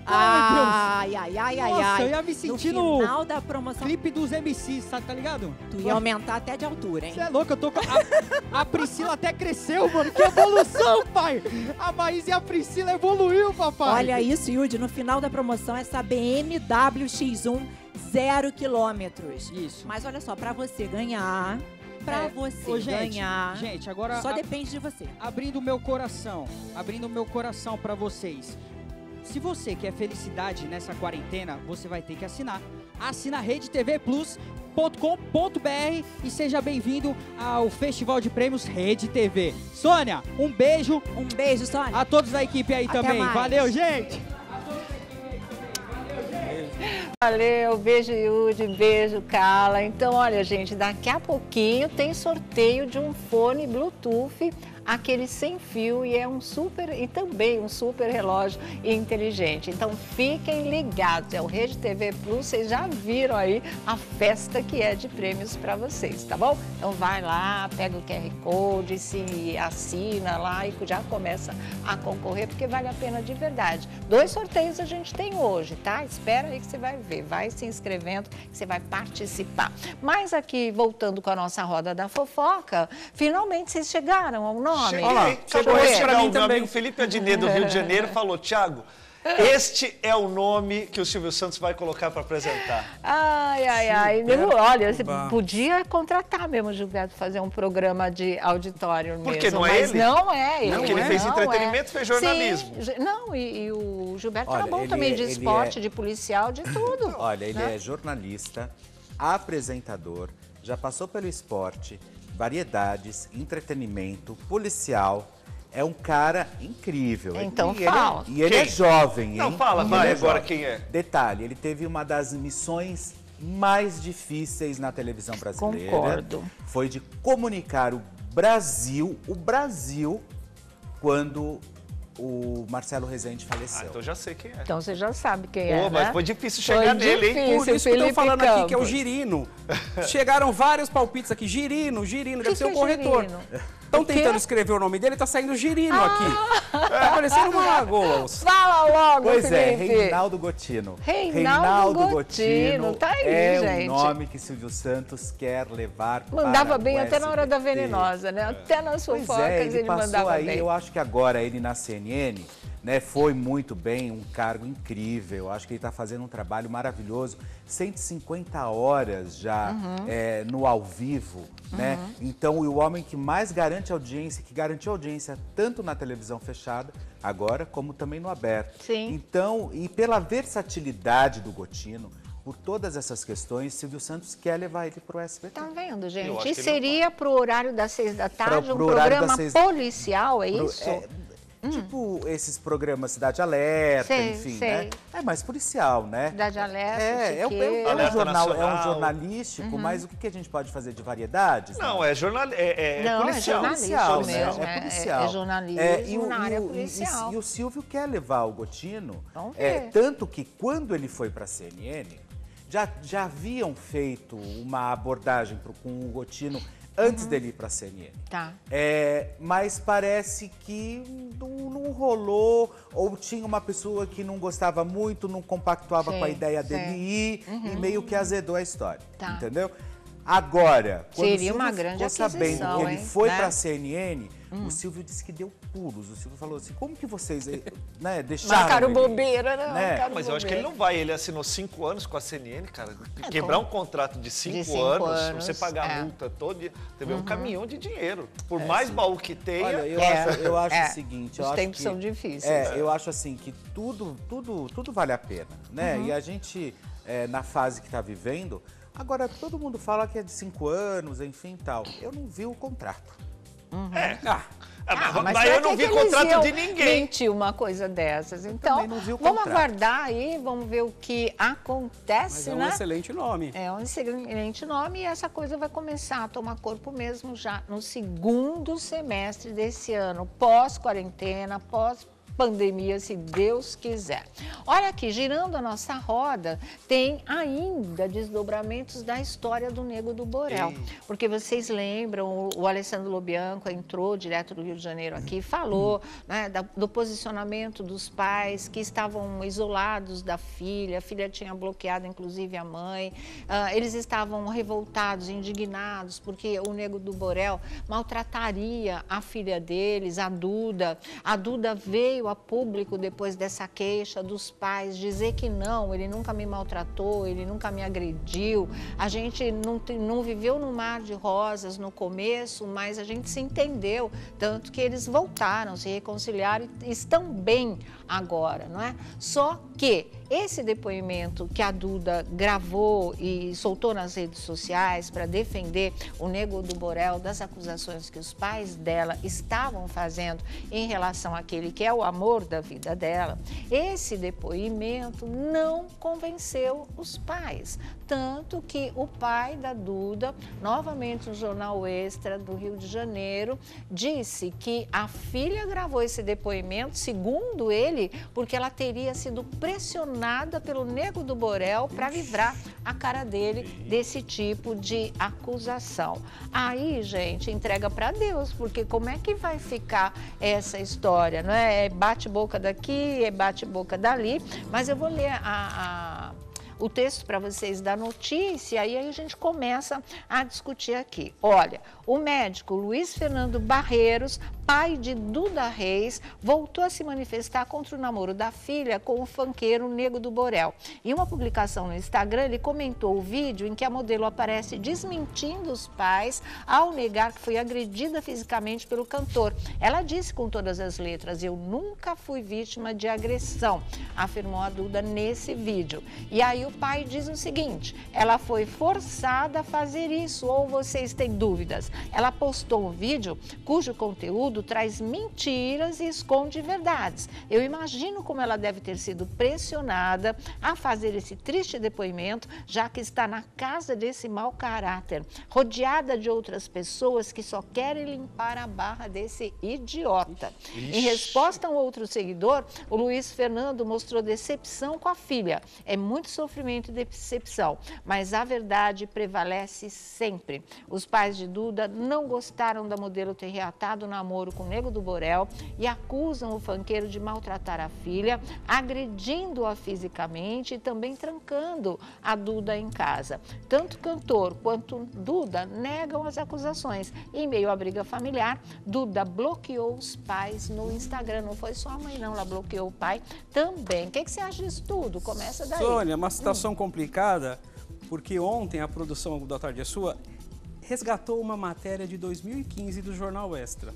Speaker 8: Ai, ai, ai, ai,
Speaker 7: Nossa,
Speaker 8: ai.
Speaker 7: eu ia me sentir
Speaker 8: no
Speaker 7: no
Speaker 8: final da promoção.
Speaker 7: clipe dos M Cs, sabe, tá ligado?
Speaker 8: Tu ia aumentar até de altura, hein?
Speaker 7: Você é louco, eu tô com... A, a Priscila até cresceu, mano. Que evolução, pai! A Maísa e a Priscila evoluiu, papai.
Speaker 8: Olha isso, Yudi, no final da promoção, essa B M W X um, zero quilômetros.
Speaker 7: Isso.
Speaker 8: Mas olha só, pra você ganhar, pra
Speaker 7: É.
Speaker 8: você
Speaker 7: Ô, gente,
Speaker 8: ganhar,
Speaker 7: gente, agora
Speaker 8: só
Speaker 7: a-
Speaker 8: depende de você.
Speaker 7: abrindo meu coração, abrindo meu coração pra vocês. Se você quer felicidade nessa quarentena, você vai ter que assinar. Assina rede t v plus ponto com ponto b r e seja bem-vindo ao Festival de Prêmios Rede T V. Sônia, um beijo
Speaker 8: Um beijo, Sônia.
Speaker 7: a todos da equipe aí
Speaker 8: Até
Speaker 7: também.
Speaker 8: mais.
Speaker 7: Valeu, gente!
Speaker 1: Valeu, beijo Yudi, beijo Carla. Então, olha, gente, daqui a pouquinho tem sorteio de um fone Bluetooth, aquele sem fio, e é um super, e também um super relógio inteligente. Então, fiquem ligados, é o Rede T V Plus, vocês já viram aí a festa que é de prêmios para vocês, tá bom? Então, vai lá, pega o Q R Code, se assina lá e já começa a concorrer, porque vale a pena de verdade. Dois sorteios a gente tem hoje, tá? Espera aí que você vai ver, vai se inscrevendo, que você vai participar. Mas aqui, voltando com a nossa roda da fofoca, finalmente vocês chegaram ao nome.
Speaker 5: Cheguei.
Speaker 4: Olha lá,
Speaker 5: Acabou
Speaker 4: chegou
Speaker 5: de
Speaker 4: esse
Speaker 5: chegar
Speaker 4: pra mim
Speaker 5: o meu
Speaker 4: também.
Speaker 5: amigo Felipe Adnet do Rio de Janeiro falou, Thiago, este é o nome que o Silvio Santos vai colocar para apresentar.
Speaker 1: Ai, ai, ai.
Speaker 4: Gilberto
Speaker 1: Olha, você
Speaker 4: Barros.
Speaker 1: podia contratar mesmo o Gilberto, fazer um programa de auditório mesmo.
Speaker 5: Porque não é
Speaker 1: mas
Speaker 5: ele?
Speaker 1: não é ele.
Speaker 5: Porque ele
Speaker 1: não
Speaker 5: fez
Speaker 1: é.
Speaker 5: entretenimento, fez jornalismo.
Speaker 1: Sim, não, e, e o Gilberto
Speaker 6: Olha,
Speaker 1: era bom
Speaker 6: ele
Speaker 1: também de
Speaker 6: é- ele
Speaker 1: esporte,
Speaker 6: é-
Speaker 1: de policial, de tudo.
Speaker 6: Olha, ele
Speaker 1: né?
Speaker 6: é jornalista, apresentador, já passou pelo esporte, variedades, entretenimento, policial. É um cara incrível.
Speaker 1: Então
Speaker 6: e ele,
Speaker 1: fala.
Speaker 6: E ele é
Speaker 5: Quem?
Speaker 6: jovem, hein?
Speaker 5: Não, fala,
Speaker 6: E
Speaker 5: vai
Speaker 6: ele é
Speaker 5: agora
Speaker 6: jovem.
Speaker 5: quem é.
Speaker 6: Detalhe, ele teve uma das missões mais difíceis na televisão brasileira.
Speaker 1: Concordo.
Speaker 6: Foi de comunicar o Brasil, o Brasil, quando o Marcelo Rezende
Speaker 5: Ah,
Speaker 6: faleceu.
Speaker 5: então já sei quem é.
Speaker 1: Então você já sabe quem
Speaker 5: Pô,
Speaker 1: é,
Speaker 5: mas
Speaker 1: né?
Speaker 5: foi difícil
Speaker 1: Foi
Speaker 5: chegar nele, hein?
Speaker 1: difícil,
Speaker 4: Por isso que estão
Speaker 1: Felipe
Speaker 4: falando aqui que é o
Speaker 1: Campos.
Speaker 4: girino. Chegaram vários palpites aqui. Girino, girino, deve
Speaker 1: Que
Speaker 4: ser o
Speaker 1: que é
Speaker 4: corretor.
Speaker 1: girino?
Speaker 4: Estão
Speaker 1: O quê?
Speaker 4: tentando escrever o nome dele, tá saindo girino aqui. Tá parecendo uma lagoa.
Speaker 1: Fala logo,
Speaker 6: Pois é,
Speaker 1: Felipe.
Speaker 6: Reinaldo Gotino.
Speaker 1: Reinaldo Gotino, tá aí,
Speaker 6: é
Speaker 1: gente.
Speaker 6: o nome que Silvio Santos quer levar
Speaker 1: Mandava
Speaker 6: para
Speaker 1: bem
Speaker 6: o
Speaker 1: até na hora da
Speaker 6: S B T.
Speaker 1: venenosa, né? Até nas
Speaker 6: Pois
Speaker 1: fofocas
Speaker 6: é, ele,
Speaker 1: ele
Speaker 6: passou
Speaker 1: mandava
Speaker 6: aí,
Speaker 1: bem.
Speaker 6: eu acho que agora ele na C N N, né, foi muito bem, um cargo incrível. Eu acho que ele está fazendo um trabalho maravilhoso. cento e cinquenta horas já
Speaker 1: Uhum.
Speaker 6: é, no ao vivo, né? Então, e o homem que mais garante audiência, que garantiu audiência tanto na televisão fechada, agora, como também no aberto.
Speaker 1: Sim.
Speaker 6: Então, e pela versatilidade do Gotino, por todas essas questões, Silvio Santos quer levar ele para o S B T.
Speaker 1: Tá vendo,
Speaker 5: Eu
Speaker 1: gente?
Speaker 5: acho
Speaker 1: E
Speaker 5: que ele não
Speaker 1: seria pro horário das seis da tarde um
Speaker 6: pro horário
Speaker 1: programa
Speaker 6: das seis-
Speaker 1: policial, é
Speaker 6: Pro-
Speaker 1: isso?
Speaker 6: é, Tipo esses programas Cidade Alerta,
Speaker 1: Sei,
Speaker 6: enfim,
Speaker 1: sei.
Speaker 6: né? É mais policial, né?
Speaker 1: Cidade Alerta,
Speaker 6: É, é, um-
Speaker 1: Chiqueira.
Speaker 6: é um
Speaker 5: Alerta
Speaker 6: jornal, é um
Speaker 5: Nacional.
Speaker 6: jornalístico, mas o que que a gente pode fazer de variedades?
Speaker 5: Não, é jornal, é, é
Speaker 1: Não, é
Speaker 5: policial.
Speaker 1: jornalismo
Speaker 6: policial,
Speaker 1: mesmo,
Speaker 6: né?
Speaker 1: é-
Speaker 6: É policial.
Speaker 1: é jornalismo
Speaker 6: e o-
Speaker 1: na
Speaker 6: e
Speaker 1: área
Speaker 6: o- e-
Speaker 1: policial.
Speaker 6: E, e o Silvio quer levar o Gotino,
Speaker 1: Vamos
Speaker 6: é,
Speaker 1: ver.
Speaker 6: tanto que quando ele foi para a C N N, já, já haviam feito uma abordagem pro, com o Gotino antes dele ir para a C N N.
Speaker 1: Tá.
Speaker 6: É, mas parece que não, não rolou, ou tinha uma pessoa que não gostava muito, não compactuava
Speaker 1: Sei,
Speaker 6: com a ideia
Speaker 1: sei.
Speaker 6: dele ir e meio que azedou a história,
Speaker 1: Tá.
Speaker 6: entendeu? Agora, quando
Speaker 1: Seria
Speaker 6: o Silvio
Speaker 1: uma grande
Speaker 6: ficou sabendo
Speaker 1: aquisição,
Speaker 6: que ele
Speaker 1: hein?
Speaker 6: foi
Speaker 1: Né?
Speaker 6: para a C N N, o Silvio disse que deu pulos. O Silvio falou assim, como que vocês eh, né, deixaram
Speaker 1: Marcaram
Speaker 6: ele?
Speaker 1: bobeira, né?
Speaker 6: Né?
Speaker 1: Marcaram
Speaker 5: Mas eu acho que ele não vai, ele assinou cinco anos com a C N N, cara. Quebrar um contrato de cinco,
Speaker 1: cinco
Speaker 5: anos,
Speaker 1: anos,
Speaker 5: você pagar
Speaker 1: é.
Speaker 5: a multa todo dia, teve um caminhão de dinheiro. Por mais baú que tenha,
Speaker 6: Olha, eu
Speaker 1: É,
Speaker 6: acho, eu acho
Speaker 1: é.
Speaker 6: o seguinte...
Speaker 1: Os
Speaker 6: eu acho
Speaker 1: tempos
Speaker 6: que-
Speaker 1: são difíceis.
Speaker 6: É, eu acho assim que tudo, tudo, tudo vale a pena, né?
Speaker 1: Uhum.
Speaker 6: E a gente, é, na fase que está vivendo, agora todo mundo fala que é de cinco anos, enfim, tal. Eu não vi o contrato.
Speaker 4: Ah,
Speaker 5: Ah, mas,
Speaker 1: mas
Speaker 5: mas
Speaker 1: pra
Speaker 5: eu não
Speaker 1: que
Speaker 5: vi
Speaker 1: que eles
Speaker 5: contrato
Speaker 1: iam
Speaker 5: de ninguém.
Speaker 1: mentir uma coisa dessas. Então,
Speaker 6: também não vi o
Speaker 1: vamos
Speaker 6: contrato.
Speaker 1: aguardar aí, vamos ver o que
Speaker 4: mas
Speaker 1: acontece,
Speaker 4: é um
Speaker 1: né?
Speaker 4: excelente nome.
Speaker 1: É um excelente nome e essa coisa vai começar a tomar corpo mesmo já no segundo semestre desse ano, pós-quarentena, pós pandemia, se Deus quiser. Olha aqui, girando a nossa roda, tem ainda desdobramentos da história do Nego do Borel. Ei. Porque vocês lembram, o Alessandro Lobianco entrou direto do Rio de Janeiro aqui, falou né, da, do posicionamento dos pais que estavam isolados da filha, a filha tinha bloqueado inclusive a mãe, uh, eles estavam revoltados, indignados, porque o Nego do Borel maltrataria a filha deles, a Duda. A Duda veio a público depois dessa queixa dos pais, dizer que não, ele nunca me maltratou, ele nunca me agrediu, a gente não, não viveu num mar de rosas no começo, mas a gente se entendeu, tanto que eles voltaram, se reconciliaram e estão bem agora, não é? Só que esse depoimento que a Duda gravou e soltou nas redes sociais para defender o Nego do Borel das acusações que os pais dela estavam fazendo em relação àquele que é o amor da vida dela, esse depoimento não convenceu os pais. Tanto que o pai da Duda, novamente no Jornal Extra do Rio de Janeiro, disse que a filha gravou esse depoimento, segundo ele, porque ela teria sido pressionada pelo Nego do Borel para livrar a cara dele desse tipo de acusação. Aí, gente, entrega para Deus, porque como é que vai ficar essa história, não é? É bate-boca daqui, é bate-boca dali, mas eu vou ler a... a... o texto para vocês da notícia e aí a gente começa a discutir aqui. Olha, o médico Luiz Fernando Barreiros, pai de Duda Reis, voltou a se manifestar contra o namoro da filha com o funkeiro Nego do Borel. Em uma publicação no Instagram, ele comentou o vídeo em que a modelo aparece desmentindo os pais ao negar que foi agredida fisicamente pelo cantor. Ela disse com todas as letras: "Eu nunca fui vítima de agressão", afirmou a Duda nesse vídeo. E aí o pai diz o seguinte: ela foi forçada a fazer isso, ou vocês têm dúvidas? Ela postou um vídeo cujo conteúdo traz mentiras e esconde verdades. Eu imagino como ela deve ter sido pressionada a fazer esse triste depoimento, já que está na casa desse mau caráter, rodeada de outras pessoas que só querem limpar a barra desse idiota. Ixi. Em resposta a um outro seguidor, o Luiz Fernando mostrou decepção com a filha. É muito sofrimento e decepção, mas a verdade prevalece sempre. Os pais de Duda não gostaram da modelo ter reatado o namoro com o Nego do Borel e acusam o funkeiro de maltratar a filha, agredindo-a fisicamente e também trancando a Duda em casa. Tanto o cantor quanto Duda negam as acusações. Em meio à briga familiar, Duda bloqueou os pais no Instagram. Não foi só a mãe não, ela bloqueou o pai também. O que, que você acha disso tudo? Começa daí.
Speaker 4: Sônia, uma situação hum. complicada, porque ontem a produção da Tarde é Sua resgatou uma matéria de dois mil e quinze do Jornal Extra.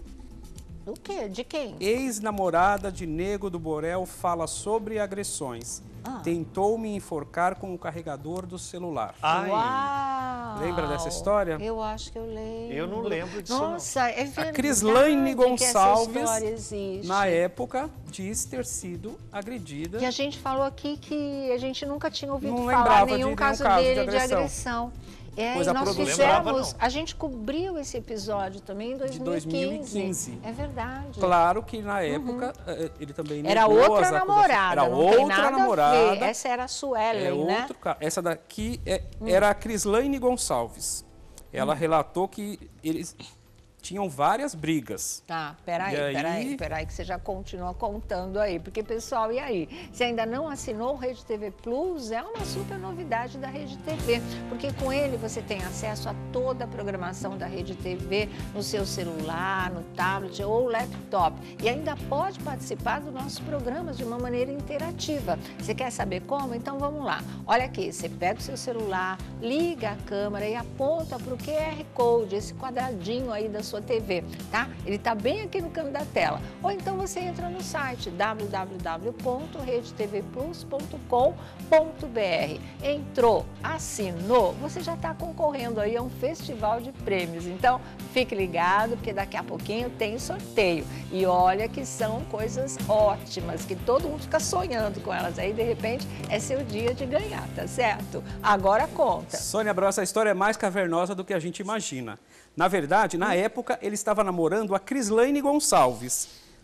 Speaker 1: O quê? De quem?
Speaker 4: Ex-namorada de Nego do Borel fala sobre agressões. Ah. Tentou me enforcar com o carregador do celular.
Speaker 1: Ai. Uau!
Speaker 4: Lembra dessa história?
Speaker 1: Eu acho que eu lembro.
Speaker 5: Eu não lembro disso.
Speaker 1: Nossa,
Speaker 5: não.
Speaker 1: É verdade.
Speaker 4: A Crislaine Gonçalves, na época, diz ter sido agredida.
Speaker 1: E a gente falou aqui que a gente nunca tinha ouvido
Speaker 4: não
Speaker 1: falar
Speaker 4: nenhum,
Speaker 1: nenhum caso,
Speaker 4: caso
Speaker 1: dele
Speaker 4: de
Speaker 1: de
Speaker 4: agressão.
Speaker 1: agressão. É,
Speaker 4: pois
Speaker 1: e
Speaker 4: a
Speaker 1: nós
Speaker 4: produção...
Speaker 1: fizemos, a gente cobriu esse episódio também em dois mil e quinze.
Speaker 4: De dois mil e quinze.
Speaker 1: É verdade.
Speaker 4: Claro que na época uhum. ele também
Speaker 1: era outra
Speaker 4: as
Speaker 1: namorada,
Speaker 4: era
Speaker 1: não
Speaker 4: outra
Speaker 1: tem nada
Speaker 4: namorada.
Speaker 1: A ver. Essa era a Suelen,
Speaker 4: é
Speaker 1: né?
Speaker 4: Outro, essa daqui é, hum. era a Crislaine Gonçalves. Ela hum. relatou que eles tinham várias brigas.
Speaker 1: Tá, peraí,
Speaker 4: aí...
Speaker 1: peraí, peraí, que você já continua contando aí. Porque, pessoal, e aí? Se ainda não assinou o Rede T V Plus, é uma super novidade da Rede T V. Porque com ele você tem acesso a toda a programação da Rede T V no seu celular, no tablet ou laptop. E ainda pode participar dos nossos programas de uma maneira interativa. Você quer saber como? Então vamos lá. Olha aqui, você pega o seu celular, liga a câmera e aponta para o Q R Code, esse quadradinho aí da sua T V, tá? Ele tá bem aqui no canto da tela. Ou então você entra no site w w w ponto rede t v plus ponto com ponto b r. Entrou, assinou, você já está concorrendo aí a um festival de prêmios. Então, fique ligado, porque daqui a pouquinho tem sorteio. E olha que são coisas ótimas, que todo mundo fica sonhando com elas. Aí, de repente, é seu dia de ganhar, tá certo? Agora conta.
Speaker 4: Sônia Abrão, essa história é mais cavernosa do que a gente imagina. Na verdade, na época, ele estava namorando a Crislaine Gonçalves.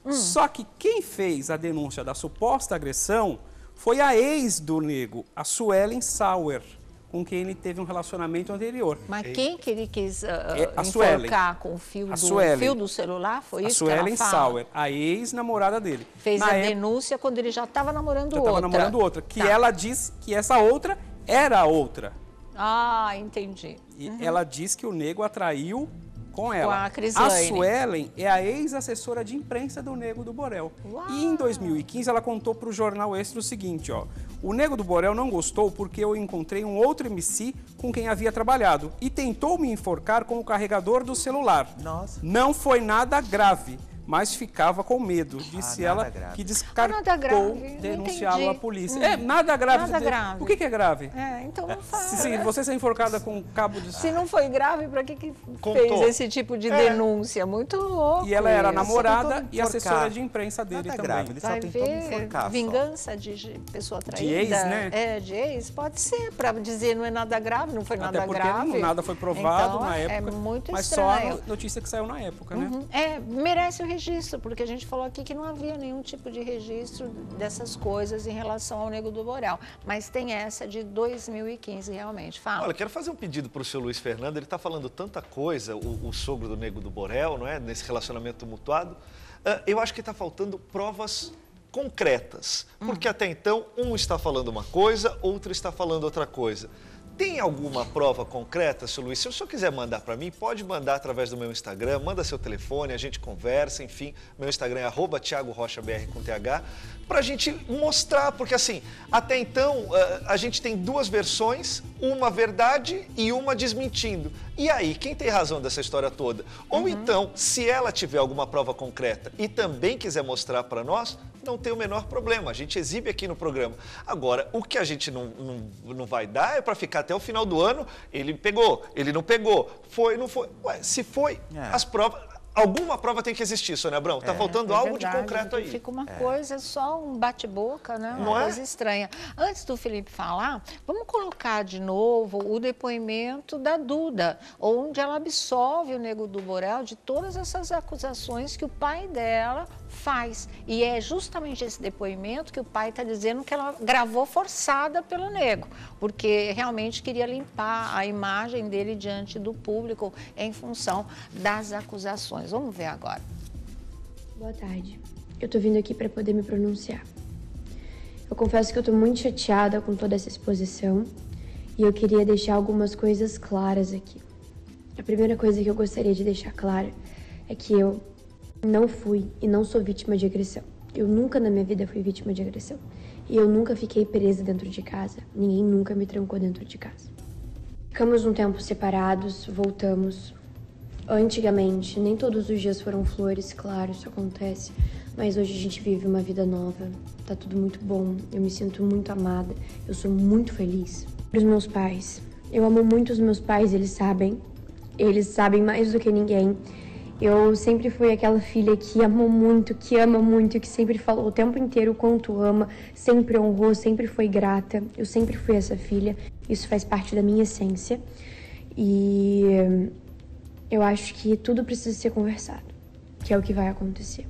Speaker 1: Hum.
Speaker 4: Só que quem fez a denúncia da suposta agressão foi a ex do Nego, a Suelen Sauer, com quem ele teve um relacionamento anterior.
Speaker 1: Mas quem que ele quis uh,
Speaker 4: É a
Speaker 1: enforcar
Speaker 4: Suelen.
Speaker 1: com o fio
Speaker 4: A
Speaker 1: do,
Speaker 4: Suelen.
Speaker 1: fio do celular? Foi
Speaker 4: A
Speaker 1: isso que ela
Speaker 4: Suelen
Speaker 1: fala?
Speaker 4: Sauer, a ex-namorada dele.
Speaker 1: Fez
Speaker 4: Na
Speaker 1: a
Speaker 4: época,
Speaker 1: denúncia quando ele já estava namorando
Speaker 4: já
Speaker 1: outra.
Speaker 4: estava namorando outra. Que
Speaker 1: Tá.
Speaker 4: ela diz que essa outra era a outra.
Speaker 1: Ah, entendi.
Speaker 4: E ela diz que o Nego atraiu com ela.
Speaker 1: a Crislaine.
Speaker 4: Suelen é a ex-assessora de imprensa do Nego do Borel.
Speaker 1: Uau.
Speaker 4: E em dois mil e quinze ela contou para o Jornal Extra o seguinte, ó. O Nego do Borel não gostou porque eu encontrei um outro M C com quem havia trabalhado e tentou me enforcar com o carregador do celular.
Speaker 6: Nossa.
Speaker 4: Não foi nada grave, mas ficava com medo, disse
Speaker 6: Ah, nada
Speaker 4: ela,
Speaker 6: grave.
Speaker 4: que
Speaker 1: Ah,
Speaker 4: descartou
Speaker 1: nada grave, não
Speaker 4: denunciá-lo
Speaker 1: entendi.
Speaker 4: à polícia.
Speaker 1: Hum.
Speaker 4: É, nada grave.
Speaker 1: Nada
Speaker 4: dizer-
Speaker 1: grave.
Speaker 4: O que, que é grave?
Speaker 1: É, então não fala.
Speaker 4: Se, se você ser enforcada com um cabo de...
Speaker 1: Se não foi grave, para que, que
Speaker 5: Contou.
Speaker 1: fez esse tipo de
Speaker 5: É.
Speaker 1: denúncia? Muito louco.
Speaker 4: E ela era
Speaker 1: isso.
Speaker 4: namorada
Speaker 6: tentou
Speaker 4: e assessora
Speaker 6: enforcar.
Speaker 4: de imprensa dele
Speaker 6: Nada
Speaker 4: também.
Speaker 6: grave, ele só
Speaker 1: Vai
Speaker 6: tentou me
Speaker 1: ver
Speaker 6: enforcar só.
Speaker 1: vingança de de pessoa traída.
Speaker 4: ex, né?
Speaker 1: É, de ex. Pode ser, para dizer não é nada grave, não foi nada
Speaker 4: Até porque
Speaker 1: grave.
Speaker 4: não- nada foi provado
Speaker 1: Então,
Speaker 4: na
Speaker 1: é
Speaker 4: época.
Speaker 1: muito
Speaker 4: mas
Speaker 1: estranho.
Speaker 4: só a notícia que saiu na época, né?
Speaker 1: Uhum. É, merece o registro, porque a gente falou aqui que não havia nenhum tipo de registro dessas coisas em relação ao Nego do Borel. Mas tem essa de dois mil e quinze, realmente. Fala.
Speaker 5: Olha, quero fazer um pedido para o seu Luiz Fernando. Ele está falando tanta coisa, o, o sogro do Nego do Borel, não é? Nesse relacionamento tumultuado. Ah, eu acho que está faltando provas concretas. Porque até então, um está falando uma coisa, outro está falando outra coisa. Tem alguma prova concreta, seu Luiz? Se o senhor quiser mandar para mim, pode mandar através do meu Instagram, manda seu telefone, a gente conversa, enfim. Meu Instagram é arroba Thiago Rocha B R com T H, para a gente mostrar, porque assim, até então a gente tem duas versões, uma verdade e uma desmentindo. E aí, quem tem razão dessa história toda? Ou uhum. então, se ela tiver alguma prova concreta e também quiser mostrar para nós, não tem o menor problema, a gente exibe aqui no programa. Agora, o que a gente não, não, não vai dar é para ficar até o final do ano, ele pegou, ele não pegou, foi, não foi. Ué, se foi, é. as provas... Alguma prova tem que existir, Sônia Abrão. Está é, faltando
Speaker 1: é
Speaker 5: algo
Speaker 1: verdade,
Speaker 5: de concreto aí.
Speaker 1: Fica uma
Speaker 6: é.
Speaker 1: coisa, só um bate-boca, né? Uma
Speaker 5: Não
Speaker 1: coisa
Speaker 5: é?
Speaker 1: estranha. Antes do Felipe falar, vamos colocar de novo o depoimento da Duda, onde ela absolve o Nego do Borel de todas essas acusações que o pai dela faz. E é justamente esse depoimento que o pai está dizendo que ela gravou forçada pelo Nego, porque realmente queria limpar a imagem dele diante do público em função das acusações. Vamos ver agora.
Speaker 9: Boa tarde. Eu tô vindo aqui para poder me pronunciar. Eu confesso que eu tô muito chateada com toda essa exposição e eu queria deixar algumas coisas claras aqui. A primeira coisa que eu gostaria de deixar clara é que eu não fui e não sou vítima de agressão. Eu nunca na minha vida fui vítima de agressão. E eu nunca fiquei presa dentro de casa. Ninguém nunca me trancou dentro de casa. Ficamos um tempo separados, voltamos. Antigamente, nem todos os dias foram flores, claro, isso acontece. Mas hoje a gente vive uma vida nova. Tá tudo muito bom. Eu me sinto muito amada. Eu sou muito feliz. Os meus pais. Eu amo muito os meus pais, eles sabem. Eles sabem mais do que ninguém. Eu sempre fui aquela filha que amou muito, que ama muito, que sempre falou o tempo inteiro o quanto ama, sempre honrou, sempre foi grata. Eu sempre fui essa filha. Isso faz parte da minha essência. E eu acho que tudo precisa ser conversado, que é o que vai acontecer.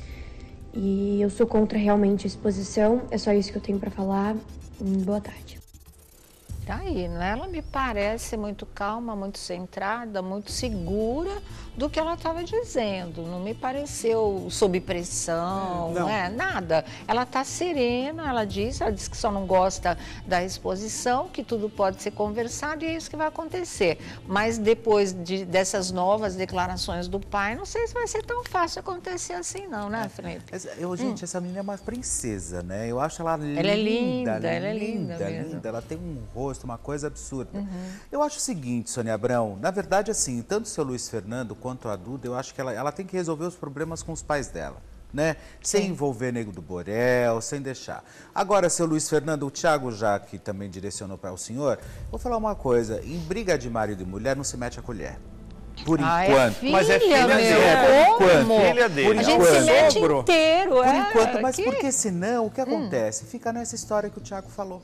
Speaker 9: E eu sou contra realmente a exposição. É só isso que eu tenho para falar. Boa tarde.
Speaker 1: Tá aí, né? Ela me parece muito calma, muito centrada, muito segura do que ela estava dizendo. Não me pareceu sob pressão,
Speaker 4: não.
Speaker 1: É, nada. Ela está serena, ela diz, ela diz que só não gosta da exposição, que tudo pode ser conversado e é isso que vai acontecer. Mas depois de, dessas novas declarações do pai, não sei se vai ser tão fácil acontecer assim não, né, Felipe?
Speaker 6: Eu, gente, hum. essa menina é uma princesa, né? Eu acho ela linda.
Speaker 1: Ela é linda, ela é
Speaker 6: linda,
Speaker 1: linda mesmo.
Speaker 6: linda. Ela tem um rosto, uma coisa absurda.
Speaker 1: Uhum.
Speaker 6: Eu acho o seguinte, Sônia Abrão, na verdade, assim, tanto o seu Luiz Fernando quanto a Duda, eu acho que ela, ela tem que resolver os problemas com os pais dela, né? Sem
Speaker 1: Sim.
Speaker 6: envolver Nego do Borel, sem deixar. Agora, seu Luiz Fernando, o Thiago já que também direcionou para o senhor, vou falar uma coisa, em briga de marido e mulher não se mete a colher. Por
Speaker 1: ah,
Speaker 6: enquanto.
Speaker 1: É filha,
Speaker 5: mas é filha
Speaker 1: meu,
Speaker 5: dele.
Speaker 6: É, por enquanto.
Speaker 5: Filha dele.
Speaker 6: Por
Speaker 1: a gente
Speaker 6: enquanto.
Speaker 1: se mete
Speaker 4: Sogro.
Speaker 1: inteiro,
Speaker 6: Por
Speaker 1: é.
Speaker 6: enquanto, mas
Speaker 1: que...
Speaker 6: porque senão, o que acontece? Hum. Fica nessa história que o Thiago falou.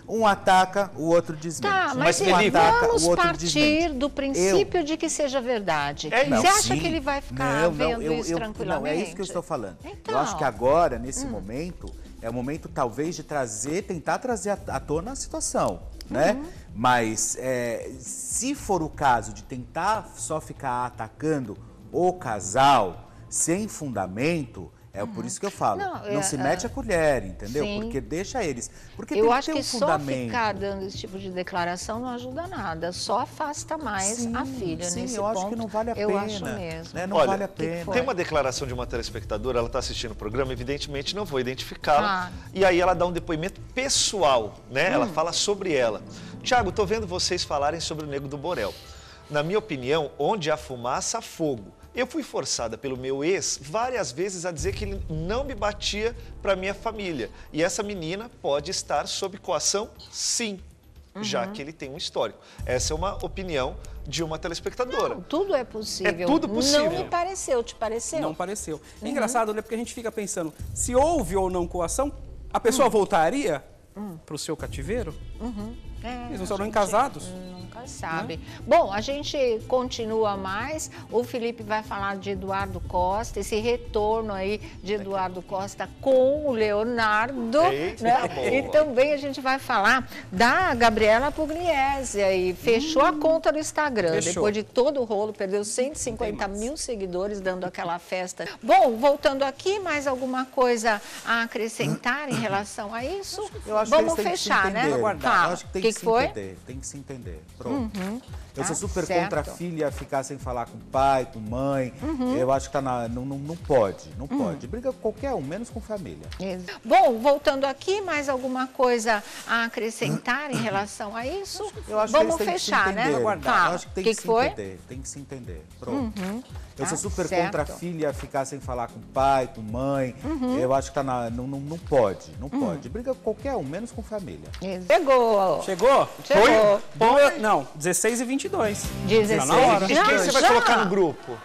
Speaker 6: Um ataca, o outro desmente.
Speaker 1: Tá, mas,
Speaker 6: um
Speaker 1: Felipe,
Speaker 6: ataca,
Speaker 1: vamos
Speaker 6: o outro
Speaker 1: partir
Speaker 6: desmente.
Speaker 1: do princípio
Speaker 6: eu...
Speaker 1: de que seja verdade.
Speaker 6: É, não,
Speaker 1: Você acha
Speaker 6: sim.
Speaker 1: que ele vai ficar
Speaker 6: não,
Speaker 1: vendo
Speaker 6: não, eu,
Speaker 1: isso
Speaker 6: eu,
Speaker 1: tranquilamente?
Speaker 6: Não, é isso que eu estou falando.
Speaker 1: Então,
Speaker 6: eu acho que agora, nesse hum. momento, é o momento talvez de trazer, tentar trazer à tona a situação, né? Uhum. Mas é, se for o caso de tentar só ficar atacando o casal sem fundamento, é uhum. por isso que eu falo, não, não é, se mete a colher, entendeu? Sim. Porque deixa eles. Porque
Speaker 1: eu
Speaker 6: tem
Speaker 1: acho
Speaker 6: que ter
Speaker 1: que
Speaker 6: um
Speaker 1: só
Speaker 6: fundamento.
Speaker 1: ficar dando esse tipo de declaração não ajuda nada, só afasta mais
Speaker 6: sim,
Speaker 1: a filha
Speaker 6: sim,
Speaker 1: nesse
Speaker 6: eu
Speaker 1: ponto.
Speaker 6: acho que não vale a
Speaker 1: eu
Speaker 6: pena.
Speaker 1: acho mesmo.
Speaker 6: Né? Não
Speaker 5: Olha,
Speaker 6: vale a pena.
Speaker 5: Tem uma declaração de uma telespectadora, ela está assistindo o programa, evidentemente não vou identificá-la.
Speaker 1: Ah.
Speaker 5: E aí ela dá um depoimento pessoal, né? Hum. Ela fala sobre ela. Tiago, estou vendo vocês falarem sobre o Nego do Borel. Na minha opinião, onde há fumaça, há fogo. Eu fui forçada pelo meu ex várias vezes a dizer que ele não me batia para minha família. E essa menina pode estar sob coação, sim, uhum. já que ele tem um histórico. Essa é uma opinião de uma telespectadora.
Speaker 1: Não, tudo é possível.
Speaker 5: É tudo possível.
Speaker 1: Não me pareceu, te pareceu?
Speaker 4: Não pareceu. É
Speaker 1: uhum.
Speaker 4: engraçado, né? Porque a gente fica pensando, se houve ou não coação, a pessoa uhum. voltaria uhum. para o seu cativeiro?
Speaker 1: Uhum. É,
Speaker 4: Eles não foram casados?
Speaker 1: Nunca sabe. Bom, a gente continua mais. O Felipe vai falar de Eduardo Costa, esse retorno aí de Eduardo Costa com o Leonardo.
Speaker 5: Eita,
Speaker 1: né?
Speaker 5: boa.
Speaker 1: E também a gente vai falar da Gabriela Pugliese. E fechou hum, a conta do Instagram. Fechou. Depois de todo o rolo, perdeu cento e cinquenta mil seguidores dando aquela festa. Bom, voltando aqui, mais alguma coisa a acrescentar em relação a isso?
Speaker 6: Eu acho
Speaker 1: Vamos
Speaker 6: que
Speaker 1: fechar, né?
Speaker 4: Aguardar.
Speaker 6: Eu acho que tem
Speaker 1: que,
Speaker 6: que,
Speaker 1: que
Speaker 6: se
Speaker 1: foi?
Speaker 6: entender, tem que se entender. Pronto.
Speaker 1: Uhum.
Speaker 6: Eu
Speaker 1: tá
Speaker 6: sou super
Speaker 1: certo.
Speaker 6: contra a filha ficar sem falar com o pai, com mãe. Uhum. Eu acho que tá na, não, não, não pode, não uhum. pode. Briga com qualquer um, menos com família.
Speaker 1: Isso. Bom, voltando aqui, mais alguma coisa a acrescentar em relação a isso?
Speaker 6: Eu acho
Speaker 1: Vamos
Speaker 6: que eles têm
Speaker 1: fechar,
Speaker 6: que se
Speaker 1: né?
Speaker 6: Aguardar. Eu acho que tem que, que, que se
Speaker 1: foi?
Speaker 6: entender, tem que se entender. Pronto.
Speaker 1: Uhum.
Speaker 6: Eu
Speaker 1: tá
Speaker 6: sou super
Speaker 1: certo.
Speaker 6: contra a filha ficar sem falar com o pai, com mãe. Uhum. Eu acho que tá na, não, não, não pode, não uhum. pode. Briga com qualquer um, menos com família.
Speaker 1: Isso. Chegou!
Speaker 4: Chegou?
Speaker 1: Chegou!
Speaker 4: Foi? Foi? Não, dezesseis e vinte e dois.
Speaker 1: dezesseis
Speaker 4: tá na hora.
Speaker 5: E quem você vai
Speaker 1: já.
Speaker 5: colocar no grupo?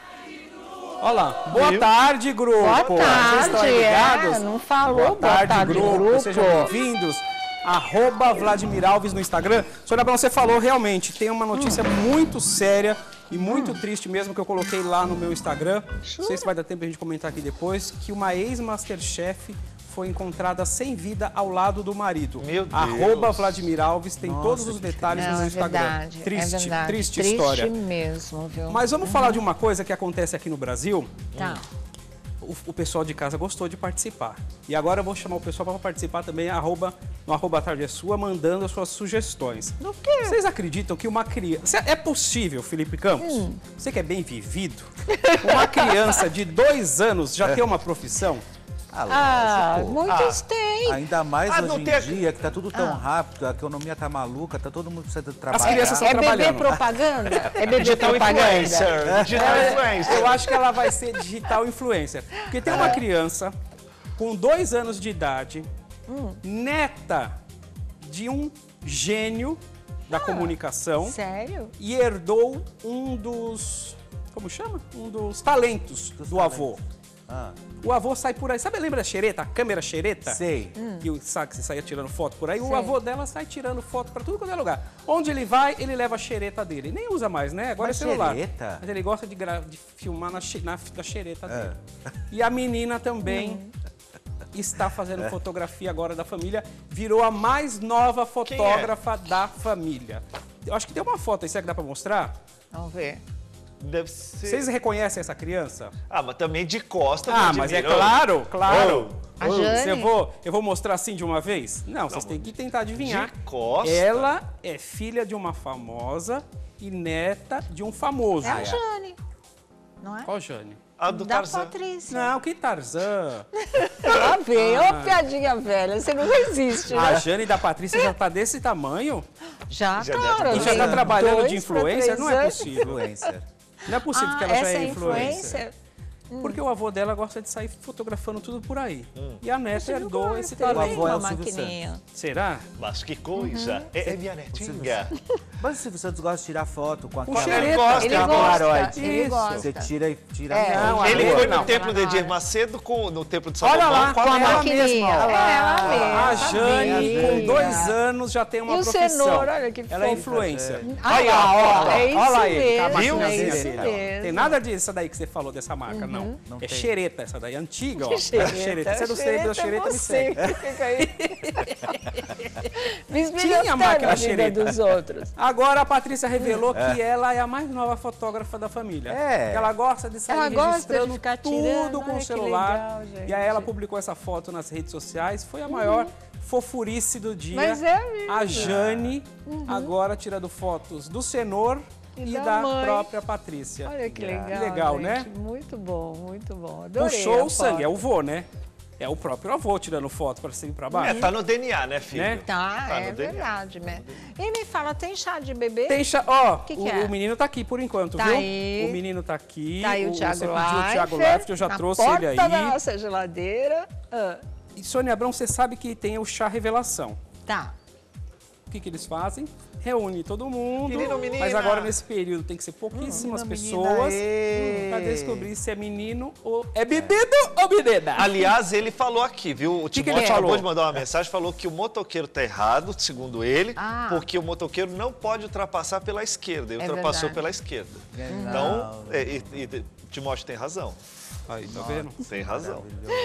Speaker 4: Olha lá. Boa
Speaker 5: Viu?
Speaker 4: tarde, grupo.
Speaker 1: Boa
Speaker 4: Vocês
Speaker 1: tarde,
Speaker 4: estão aí ligados?
Speaker 1: é, não falou.
Speaker 4: Boa tarde,
Speaker 1: boa tarde
Speaker 4: grupo.
Speaker 1: grupo.
Speaker 4: Sejam bem-vindos. Arroba Vladimir Alves no Instagram. Sônia Abrão, você falou realmente, tem uma notícia hum. muito séria e muito hum. triste mesmo que eu coloquei lá no meu Instagram. Não sei se vai dar tempo a gente comentar aqui depois, que uma ex-masterchef foi encontrada sem vida ao lado do marido.
Speaker 5: Meu Deus.
Speaker 4: Arroba Vladimir Alves, tem
Speaker 6: Nossa,
Speaker 4: todos os detalhes
Speaker 1: não,
Speaker 4: no
Speaker 1: é
Speaker 4: Instagram.
Speaker 1: verdade,
Speaker 4: Triste,
Speaker 1: é verdade.
Speaker 4: triste,
Speaker 1: triste
Speaker 4: história.
Speaker 1: mesmo, viu?
Speaker 4: Mas vamos
Speaker 1: uhum.
Speaker 4: falar de uma coisa que acontece aqui no Brasil.
Speaker 1: Tá.
Speaker 4: O, o pessoal de casa gostou de participar. E agora eu vou chamar o pessoal para participar também, arroba, no arroba a tarde é sua, mandando as suas sugestões.
Speaker 1: Do quê?
Speaker 4: Vocês acreditam que uma criança... É possível, Felipe Campos, hum. você que é bem vivido, uma criança de dois anos já é. tem uma profissão?
Speaker 1: Ah, ah muitos
Speaker 5: ah,
Speaker 1: têm.
Speaker 6: Ainda mais
Speaker 5: ah,
Speaker 6: hoje em
Speaker 5: tem...
Speaker 6: dia, que tá tudo tão
Speaker 1: ah.
Speaker 6: rápido, a economia tá maluca, tá todo mundo precisando trabalhar.
Speaker 4: As crianças estão
Speaker 1: é
Speaker 4: trabalhando.
Speaker 1: bebê propaganda? É bebê
Speaker 5: digital
Speaker 1: propaganda?
Speaker 5: Influencer. Digital
Speaker 4: É,
Speaker 5: influencer.
Speaker 4: eu acho que ela vai ser digital influencer. Porque tem uma criança com dois anos de idade, hum. neta de um gênio da ah, comunicação.
Speaker 1: Sério?
Speaker 4: E herdou um dos... Como chama? Um dos talentos dos do talentos. avô. Ah. O avô sai por aí. Sabe, lembra a xereta? A câmera xereta?
Speaker 6: Sei.
Speaker 1: Hum.
Speaker 4: Que sabe que você saía tirando foto por aí?
Speaker 1: Sei.
Speaker 4: O avô dela sai tirando foto pra tudo quanto é lugar. Onde ele vai, ele leva a xereta dele. Nem usa mais, né? Agora
Speaker 6: Mas
Speaker 4: é celular.
Speaker 6: xereta?
Speaker 4: Mas ele gosta de, de filmar na, na, na xereta
Speaker 6: é.
Speaker 4: dele. E a menina também
Speaker 1: hum.
Speaker 4: está fazendo é. fotografia agora da família. Virou a mais nova fotógrafa é? da família. Eu acho que tem uma foto aí, será que dá pra mostrar?
Speaker 1: Vamos ver.
Speaker 5: Deve ser...
Speaker 4: Vocês reconhecem essa criança?
Speaker 5: Ah, mas também de costa.
Speaker 4: Ah, mas é claro, claro.
Speaker 1: A Jane?
Speaker 4: Eu vou, eu vou mostrar assim de uma vez? Não, Não vocês têm que tentar adivinhar.
Speaker 5: De costa?
Speaker 4: Ela é filha de uma famosa e neta de um famoso.
Speaker 1: É a Jane, não é?
Speaker 4: Qual Jane?
Speaker 5: A do
Speaker 1: da
Speaker 5: Tarzan.
Speaker 1: Patrícia.
Speaker 4: Não, que Tarzan.
Speaker 1: Lá vem, ô
Speaker 4: Ah.
Speaker 1: piadinha velha, você não resiste,
Speaker 4: A
Speaker 1: né?
Speaker 4: Jane da Patrícia já tá desse tamanho?
Speaker 1: Já,
Speaker 5: Já
Speaker 1: claro.
Speaker 5: deve
Speaker 4: E já
Speaker 1: tem
Speaker 4: tá trabalhando
Speaker 1: dois
Speaker 4: de
Speaker 1: pra
Speaker 4: influencer?
Speaker 1: três
Speaker 4: Não é
Speaker 1: anos.
Speaker 4: possível.
Speaker 6: Influencer.
Speaker 4: Não é possível
Speaker 1: Ah,
Speaker 4: que ela já
Speaker 1: essa
Speaker 4: é
Speaker 1: é
Speaker 4: influencer.
Speaker 1: influencer?
Speaker 4: Porque o avô dela gosta de sair fotografando tudo por aí.
Speaker 5: Hum.
Speaker 4: E a neta herdou esse
Speaker 1: Tem
Speaker 4: talento.
Speaker 6: avô é
Speaker 1: uma
Speaker 6: o Silvio
Speaker 1: maquininha.
Speaker 4: Será?
Speaker 5: Mas que coisa.
Speaker 1: Uhum.
Speaker 5: É, é minha netinha.
Speaker 6: Mas o Silvio Santos gosta de tirar foto com
Speaker 4: Com
Speaker 6: aquela...
Speaker 4: xereta.
Speaker 5: gosta,
Speaker 1: Ele
Speaker 6: aquela
Speaker 1: gosta,
Speaker 6: Polaroid.
Speaker 1: ele
Speaker 4: Isso.
Speaker 1: gosta.
Speaker 6: Você tira e tira
Speaker 1: É,
Speaker 6: foto.
Speaker 4: não,
Speaker 5: Ele
Speaker 4: Agora
Speaker 5: foi no
Speaker 4: não.
Speaker 5: templo de
Speaker 1: Lá na
Speaker 5: Edir
Speaker 1: hora.
Speaker 5: Macedo, com, no templo de Salomão.
Speaker 4: Olha lá,
Speaker 5: com
Speaker 1: Com a
Speaker 4: Ela
Speaker 1: maquininha.
Speaker 4: mesma, ó.
Speaker 1: É ela
Speaker 4: A Jane, com dois anos, já tem uma
Speaker 1: e
Speaker 4: profissão.
Speaker 1: E o Cenoura, olha que
Speaker 4: Ela é influencer.
Speaker 1: É. Aí, ó, ó, é isso
Speaker 4: olha lá ele,
Speaker 1: mesmo,
Speaker 4: com a
Speaker 1: é isso
Speaker 4: dele.
Speaker 1: mesmo.
Speaker 4: Tem nada disso daí que você falou dessa marca,
Speaker 1: Uhum.
Speaker 4: não.
Speaker 6: Não
Speaker 4: é
Speaker 6: tem.
Speaker 4: xereta essa daí, antiga, ó.
Speaker 1: Que xereta?
Speaker 4: xereta. Você é do sei da xereta,
Speaker 1: é
Speaker 4: me
Speaker 1: você
Speaker 4: segue.
Speaker 1: que fica aí. Me
Speaker 4: Tinha a máquina
Speaker 1: a vida
Speaker 4: xereta.
Speaker 1: dos outros.
Speaker 4: Agora a Patrícia revelou é. que ela é a mais nova fotógrafa da família.
Speaker 6: É.
Speaker 4: Ela gosta de sair
Speaker 1: Ela gosta
Speaker 4: registrando
Speaker 1: de ficar
Speaker 4: tudo
Speaker 1: tirando.
Speaker 4: com
Speaker 1: Ai,
Speaker 4: o
Speaker 1: que
Speaker 4: celular.
Speaker 1: legal, gente.
Speaker 4: E aí ela publicou essa foto nas redes sociais. Foi a maior uhum. fofurice do dia.
Speaker 1: Mas é mesmo.
Speaker 4: A Jane uhum. agora tirando fotos do Senor e, e da, da própria Patrícia.
Speaker 1: Olha que legal.
Speaker 4: Que legal,
Speaker 1: gente.
Speaker 4: né?
Speaker 1: Muito bom, muito bom. Adorei.
Speaker 4: Puxou o sangue, é o vô, né? É o próprio avô tirando foto para cima e para baixo.
Speaker 5: É, tá no D N A, né, filho?
Speaker 4: Né?
Speaker 1: Tá,
Speaker 5: tá
Speaker 1: é verdade, né? E me fala, tem chá de bebê?
Speaker 4: Tem chá, ó,
Speaker 1: que
Speaker 4: o,
Speaker 1: que é?
Speaker 4: o menino tá aqui por enquanto,
Speaker 1: tá
Speaker 4: viu?
Speaker 1: Aí.
Speaker 4: O menino tá aqui.
Speaker 1: Tá aí o Thiago
Speaker 4: Você pediu o Thiago
Speaker 1: Leifert,
Speaker 4: Leifert, eu já
Speaker 1: na
Speaker 4: trouxe
Speaker 1: porta
Speaker 4: ele aí.
Speaker 1: da nossa geladeira. Ah.
Speaker 4: E Sônia Abrão, você sabe que tem o chá revelação.
Speaker 1: Tá.
Speaker 4: O que que eles fazem? Reúne todo mundo,
Speaker 5: menino, menina.
Speaker 4: mas agora nesse período tem que ser pouquíssimas
Speaker 6: menino,
Speaker 4: pessoas
Speaker 6: menina,
Speaker 4: para descobrir se é menino ou é bebido ou menina.
Speaker 5: Aliás, ele falou aqui, viu? O
Speaker 4: que
Speaker 5: Timóteo
Speaker 4: que ele
Speaker 5: acabou
Speaker 4: falou?
Speaker 5: de mandar uma mensagem, falou que o motoqueiro tá errado, segundo ele,
Speaker 1: Ah.
Speaker 5: porque o motoqueiro não pode ultrapassar pela esquerda, ele
Speaker 1: É
Speaker 5: ultrapassou
Speaker 1: verdade.
Speaker 5: pela esquerda.
Speaker 6: Não.
Speaker 5: Então, é, e, e, Timóteo tem razão.
Speaker 4: Aí, tá vendo?
Speaker 5: Tem razão.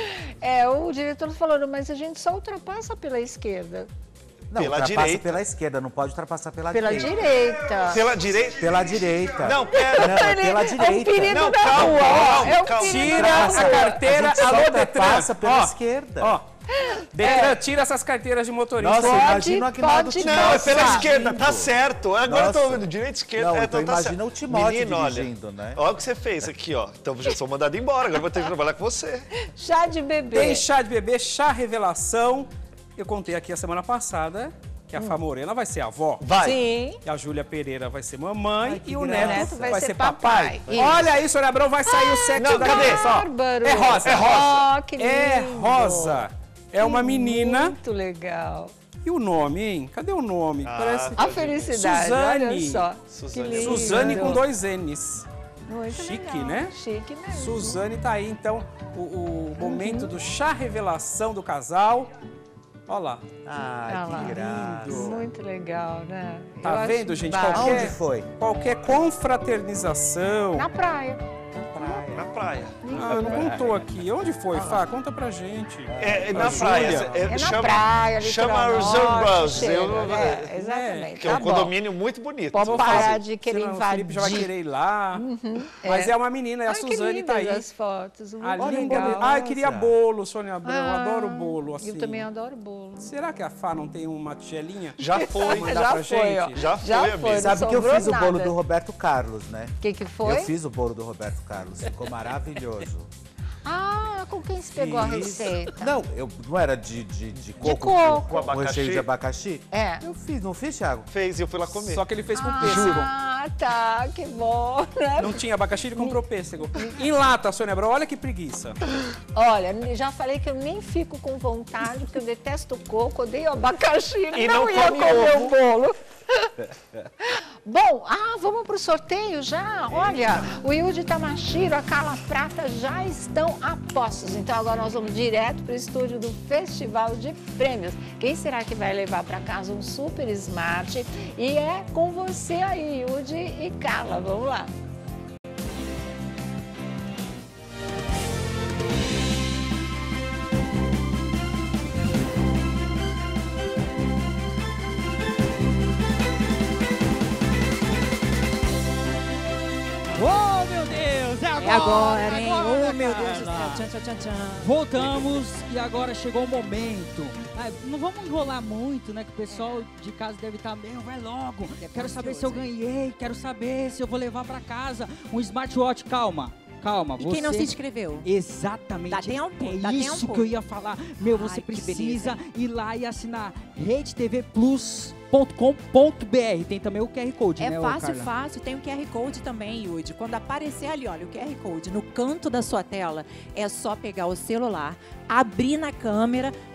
Speaker 1: É, o diretor falou, mas a gente só ultrapassa pela esquerda.
Speaker 6: Não,
Speaker 5: Pela
Speaker 6: ultrapassa
Speaker 5: direita.
Speaker 6: pela esquerda, não pode ultrapassar pela,
Speaker 1: Pela
Speaker 6: direita.
Speaker 1: direita.
Speaker 5: Pela direita?
Speaker 6: Pela direita.
Speaker 5: Não, pera.
Speaker 6: Não, é pela
Speaker 1: É o
Speaker 6: direita.
Speaker 1: perigo
Speaker 5: Não,
Speaker 1: da
Speaker 5: calma,
Speaker 1: rua.
Speaker 5: calma,
Speaker 1: é o
Speaker 5: calma.
Speaker 1: perigo
Speaker 4: Tira
Speaker 1: da
Speaker 4: a
Speaker 1: rua.
Speaker 4: carteira,
Speaker 6: A gente só
Speaker 4: alô, Detran.
Speaker 6: ultrapassa pela
Speaker 4: Ó,
Speaker 6: esquerda.
Speaker 4: Ó, Detran, tira essas carteiras de motorista.
Speaker 6: Nossa,
Speaker 1: Pode,
Speaker 6: imagina o Aguinaldo
Speaker 1: pode
Speaker 6: Timóteo
Speaker 5: Não, é pela
Speaker 1: Nossa.
Speaker 5: esquerda, tá certo. Agora eu tô
Speaker 6: Nossa.
Speaker 5: ouvindo direita, esquerda.
Speaker 6: Não,
Speaker 5: é,
Speaker 6: então
Speaker 5: tá
Speaker 6: imagina
Speaker 5: certo.
Speaker 6: o Timóteo
Speaker 5: Menino,
Speaker 6: dirigindo,
Speaker 5: olha,
Speaker 6: né?
Speaker 5: Olha o que você fez aqui, ó. Então já sou mandado embora, agora vou ter que trabalhar com você.
Speaker 1: Chá de bebê.
Speaker 4: Tem chá de bebê, chá revelação. Eu contei aqui a semana passada que a Fá Morena vai ser avó.
Speaker 5: Vai.
Speaker 1: Sim.
Speaker 4: E a Júlia Pereira vai ser mamãe
Speaker 6: Ai, que
Speaker 4: e o
Speaker 6: graça.
Speaker 4: Neto,
Speaker 1: Neto
Speaker 4: vai,
Speaker 1: vai
Speaker 4: ser,
Speaker 1: ser
Speaker 4: papai.
Speaker 1: papai.
Speaker 4: Olha aí, Sônia Abrão, vai sair o sexo
Speaker 5: não,
Speaker 4: da
Speaker 5: cadê?
Speaker 4: cabeça, ó.
Speaker 1: Bárbaro.
Speaker 4: É rosa.
Speaker 5: É rosa.
Speaker 1: Oh, que lindo.
Speaker 4: É rosa. É uma menina.
Speaker 1: Muito legal.
Speaker 4: E o nome, hein? Cadê o nome?
Speaker 5: Ah,
Speaker 4: Parece
Speaker 1: A felicidade,
Speaker 4: Suzane.
Speaker 1: olha só.
Speaker 5: Suzane.
Speaker 1: Que lindo.
Speaker 4: Suzane com dois N's.
Speaker 1: Muito
Speaker 4: Chique,
Speaker 1: legal.
Speaker 4: né?
Speaker 1: Chique mesmo.
Speaker 4: Suzane tá aí, então, o, o momento do chá revelação do casal. Olha lá.
Speaker 6: Ai,
Speaker 1: Ah lá.
Speaker 6: que graça.
Speaker 1: Muito legal, né? Eu
Speaker 4: Tá
Speaker 1: acho
Speaker 4: vendo, gente?
Speaker 1: bárbaro.
Speaker 4: Qualquer,
Speaker 6: Aonde foi?
Speaker 4: Qualquer confraternização.
Speaker 1: Na praia.
Speaker 5: Na praia.
Speaker 4: Ah, não contou aqui. Onde foi, Fá? Conta pra gente.
Speaker 5: É, é
Speaker 4: Pra
Speaker 5: na praia.
Speaker 4: Júlia.
Speaker 5: É,
Speaker 1: É na
Speaker 5: chama,
Speaker 1: praia,
Speaker 5: chama
Speaker 1: litoral
Speaker 5: Reserve
Speaker 1: norte,
Speaker 5: Bus.
Speaker 1: chega,
Speaker 5: Eu-
Speaker 1: é, exatamente.
Speaker 5: Que é
Speaker 1: Tá
Speaker 5: um
Speaker 1: bom.
Speaker 5: condomínio muito bonito.
Speaker 1: Pode
Speaker 5: Vou
Speaker 1: parar
Speaker 5: fazer.
Speaker 1: de querer
Speaker 4: Senão o
Speaker 1: invadir.
Speaker 4: Felipe já vai querer ir lá. Mas
Speaker 1: é.
Speaker 4: é uma menina, e a
Speaker 1: Ai, que
Speaker 4: Suzane tá
Speaker 1: lindas
Speaker 4: aí.
Speaker 1: as fotos. Muito
Speaker 4: A
Speaker 6: Olha,
Speaker 4: linda.
Speaker 1: legal.
Speaker 4: Ai, queria bolo, Sônia Abrão. Eu
Speaker 1: Ah,
Speaker 4: adoro bolo, assim.
Speaker 1: Eu também adoro bolo.
Speaker 4: Será que a Fá não tem uma tigelinha?
Speaker 5: Já foi.
Speaker 4: Mandar
Speaker 1: Já
Speaker 4: pra
Speaker 1: foi,
Speaker 4: gente?
Speaker 1: ó.
Speaker 5: Já foi,
Speaker 1: Já
Speaker 5: amigo.
Speaker 1: foi.
Speaker 6: Sabe
Speaker 1: Não
Speaker 6: que eu
Speaker 1: sobrou
Speaker 6: fiz o bolo
Speaker 1: nada.
Speaker 6: do Roberto Carlos, né?
Speaker 1: O que que foi?
Speaker 6: Eu fiz o bolo do Roberto Carlos, ficou maravilhoso.
Speaker 1: Ah, com quem se pegou a
Speaker 6: Fiz.
Speaker 1: receita?
Speaker 6: Não, eu, não era de, de, de coco,
Speaker 1: coco.
Speaker 6: com
Speaker 5: abacaxi?
Speaker 6: recheio de abacaxi?
Speaker 1: É.
Speaker 6: Eu fiz, não fiz, Thiago?
Speaker 5: Fez e eu fui lá comer.
Speaker 4: Só que ele fez com pêssego.
Speaker 1: Ah, tá, que bom, né?
Speaker 4: Não tinha abacaxi, ele comprou pêssego. Em lata, Sônia Abrão, olha que preguiça.
Speaker 1: Olha, já falei que eu nem fico com vontade, porque eu detesto coco, odeio abacaxi,
Speaker 5: E
Speaker 1: não,
Speaker 5: não
Speaker 1: ia
Speaker 5: come
Speaker 1: comer
Speaker 5: ovo.
Speaker 1: o bolo. Bom, ah, vamos pro sorteio já? Olha, o Yudi Tamashiro, a Carla Prata já estão a postos. Então agora nós vamos direto pro estúdio do Festival de Prêmios. Quem será que vai levar para casa um Super Smart? E é com você aí, Yudi e Carla. Vamos lá.
Speaker 7: Oh, meu Deus! É agora!
Speaker 8: É agora, hein?
Speaker 7: agora,
Speaker 8: Oh, meu Deus do
Speaker 7: Carla.
Speaker 8: céu. Tchan, tchan, tchan, tchan.
Speaker 7: Voltamos e agora chegou o momento. Ah, não vamos enrolar muito, né? Que o pessoal de casa deve estar, meu, vai logo. Quero saber se eu ganhei, quero saber se eu vou levar pra casa um smartwatch. Calma, calma.
Speaker 8: E
Speaker 7: você...
Speaker 8: quem não se inscreveu?
Speaker 7: Exatamente.
Speaker 8: Dá tempo,
Speaker 7: É
Speaker 8: dá
Speaker 7: isso
Speaker 8: tempo.
Speaker 7: que eu ia falar. Meu, você
Speaker 8: Ai, que
Speaker 7: precisa
Speaker 8: beleza.
Speaker 7: ir lá e assinar rede t v plus ponto com ponto b r. Tem também o Q R Code,
Speaker 8: É
Speaker 7: né, ô,
Speaker 8: fácil,
Speaker 7: Carla?
Speaker 8: fácil. Tem o Q R Code também, Yudi. Quando aparecer ali, olha, o Q R Code no canto da sua tela, é só pegar o celular, abrir na câmera,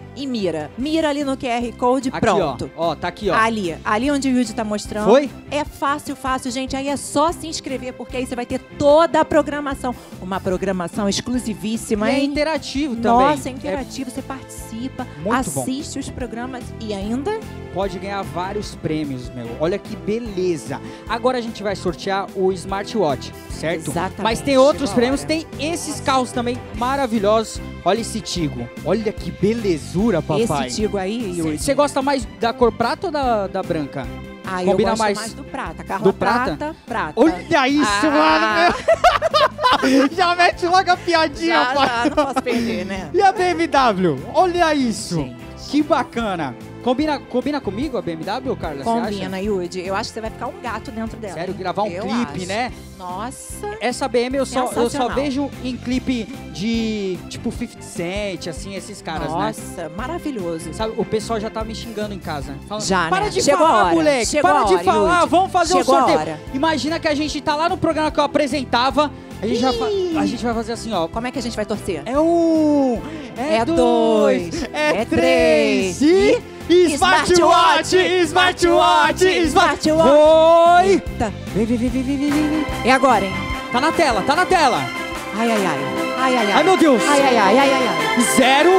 Speaker 8: e mira. Mira ali no Q R Code,
Speaker 7: Aqui,
Speaker 8: pronto.
Speaker 7: ó. Ó, tá aqui, ó.
Speaker 8: Ali, ali onde o Yudi tá mostrando.
Speaker 7: Foi?
Speaker 8: É fácil, fácil, gente. Aí é só se inscrever, porque aí você vai ter toda a programação. Uma programação exclusivíssima,
Speaker 7: E é
Speaker 8: hein?
Speaker 7: interativo também.
Speaker 8: Nossa, é interativo. Você participa,
Speaker 7: Muito
Speaker 8: assiste os programas e ainda...
Speaker 7: Pode ganhar vários prêmios, meu. Olha que beleza. Agora a gente vai sortear o smartwatch, certo?
Speaker 8: Exatamente.
Speaker 7: Mas tem outros
Speaker 8: Chegou a
Speaker 7: prêmios,
Speaker 8: hora.
Speaker 7: tem esses carros também maravilhosos. Olha esse Tigo. Olha que belezura, papai.
Speaker 8: Esse Tigo aí, Yudi.
Speaker 7: Você gosta mais da cor prata ou da, da branca?
Speaker 8: Ah,
Speaker 7: Combina
Speaker 8: eu gosto
Speaker 7: mais
Speaker 8: mais, do prata. Carla
Speaker 7: do prata?
Speaker 8: prata, prata.
Speaker 7: Olha isso,
Speaker 8: Ah.
Speaker 7: mano, meu. Já mete logo a piadinha,
Speaker 8: Já,
Speaker 7: pai.
Speaker 8: já, não posso perder, né?
Speaker 7: E a B M W? Olha isso.
Speaker 8: Gente.
Speaker 7: Que bacana. Combina, combina comigo a B M W, Carla? Você acha?
Speaker 8: Combina, Yudi. Eu acho que você vai ficar um gato dentro dela.
Speaker 7: Sério,
Speaker 8: hein?
Speaker 7: gravar um
Speaker 8: Eu
Speaker 7: clipe,
Speaker 8: acho.
Speaker 7: né?
Speaker 8: Nossa.
Speaker 7: Essa B M eu só, eu só
Speaker 8: Sensacional.
Speaker 7: vejo em clipe de, tipo, cinquenta Cent, assim, esses caras, né?
Speaker 8: Nossa, maravilhoso.
Speaker 7: Sabe, o pessoal já tá me xingando em casa. Falando,
Speaker 8: Já,
Speaker 7: para
Speaker 8: né?
Speaker 7: de
Speaker 8: Chegou
Speaker 7: falar,
Speaker 8: a hora,
Speaker 7: moleque.
Speaker 8: chegou
Speaker 7: Para
Speaker 8: a
Speaker 7: de
Speaker 8: hora,
Speaker 7: falar.
Speaker 8: Yudi.
Speaker 7: Vamos fazer
Speaker 8: Chegou
Speaker 7: um
Speaker 8: a
Speaker 7: sorteio.
Speaker 8: hora.
Speaker 7: Imagina que a gente tá lá no programa que eu apresentava. A gente, já fa- a gente vai fazer assim, ó.
Speaker 8: Como é que a gente vai torcer?
Speaker 7: É um, é,
Speaker 8: É
Speaker 7: dois,
Speaker 8: dois,
Speaker 7: é,
Speaker 8: é
Speaker 7: três
Speaker 8: três
Speaker 7: e... Smartwatch! Smartwatch! Smartwatch! Oi!
Speaker 8: Eita. Vem, vem, vem, vem, vem, vem, vem. É agora, hein?
Speaker 7: Tá na tela, tá na tela!
Speaker 8: Ai, ai, ai. Ai, ai, ai.
Speaker 7: Ai, meu Deus!
Speaker 8: Ai, ai, ai, ai, ai, ai.
Speaker 7: Zero,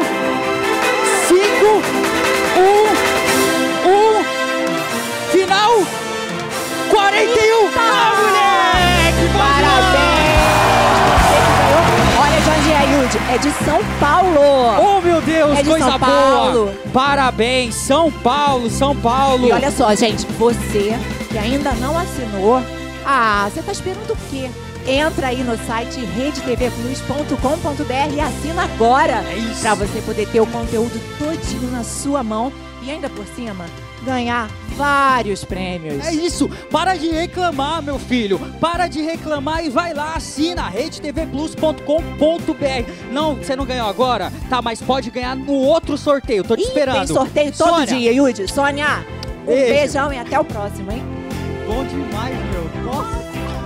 Speaker 7: cinco, um, um, final, quarenta e um! Ah, moleque!
Speaker 8: Parabéns! Você que ganhou. Olha de onde é, Yudi. É de São Paulo.
Speaker 7: Oh, meu Deus,
Speaker 8: É de
Speaker 7: coisa
Speaker 8: São
Speaker 7: boa!
Speaker 8: Paulo.
Speaker 7: Parabéns, São Paulo, São Paulo!
Speaker 8: E olha só, gente, você que ainda não assinou, ah, você tá esperando o quê? Entra aí no site rede t v plus ponto com ponto b r e assina agora.
Speaker 7: É isso.
Speaker 8: Pra você poder ter o conteúdo todinho na sua mão e ainda por cima ganhar vários prêmios.
Speaker 7: É isso, para de reclamar, meu filho. Para de reclamar e vai lá, assina rede t v plus ponto com ponto b r. Não, você não ganhou agora? Tá, mas pode ganhar no outro sorteio. Tô te
Speaker 8: Ih,
Speaker 7: esperando.
Speaker 8: tem sorteio todo
Speaker 7: Sônia,
Speaker 8: dia, Yudi. Sônia, um
Speaker 7: Beijo.
Speaker 8: beijão e até o próximo, hein?
Speaker 7: Bom demais, meu. Nossa.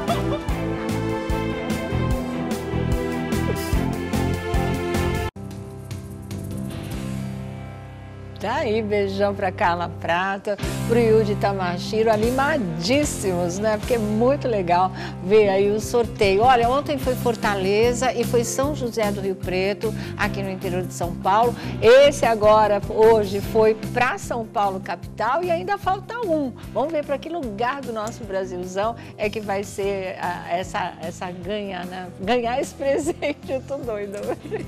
Speaker 1: Tá aí, beijão pra Carla Prata, pro Yudi Tamashiro, animadíssimos, né? Porque é muito legal ver aí o sorteio. Olha, ontem foi Fortaleza e foi São José do Rio Preto, aqui no interior de São Paulo. Esse agora, hoje, foi pra São Paulo, capital, e ainda falta um. Vamos ver para que lugar do nosso Brasilzão é que vai ser a, essa, essa ganha, né? Ganhar esse presente, eu tô doida.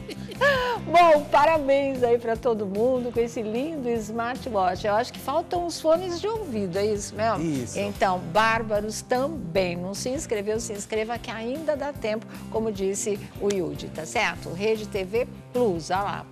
Speaker 1: Bom, parabéns aí para todo mundo com esse lindo smartwatch. Eu acho que faltam os fones de ouvido, é isso mesmo?
Speaker 6: Isso.
Speaker 1: Então, bárbaros também. Não se inscreveu, se inscreva que ainda dá tempo, como disse o Yudi, tá certo? Rede T V Plus, olha lá,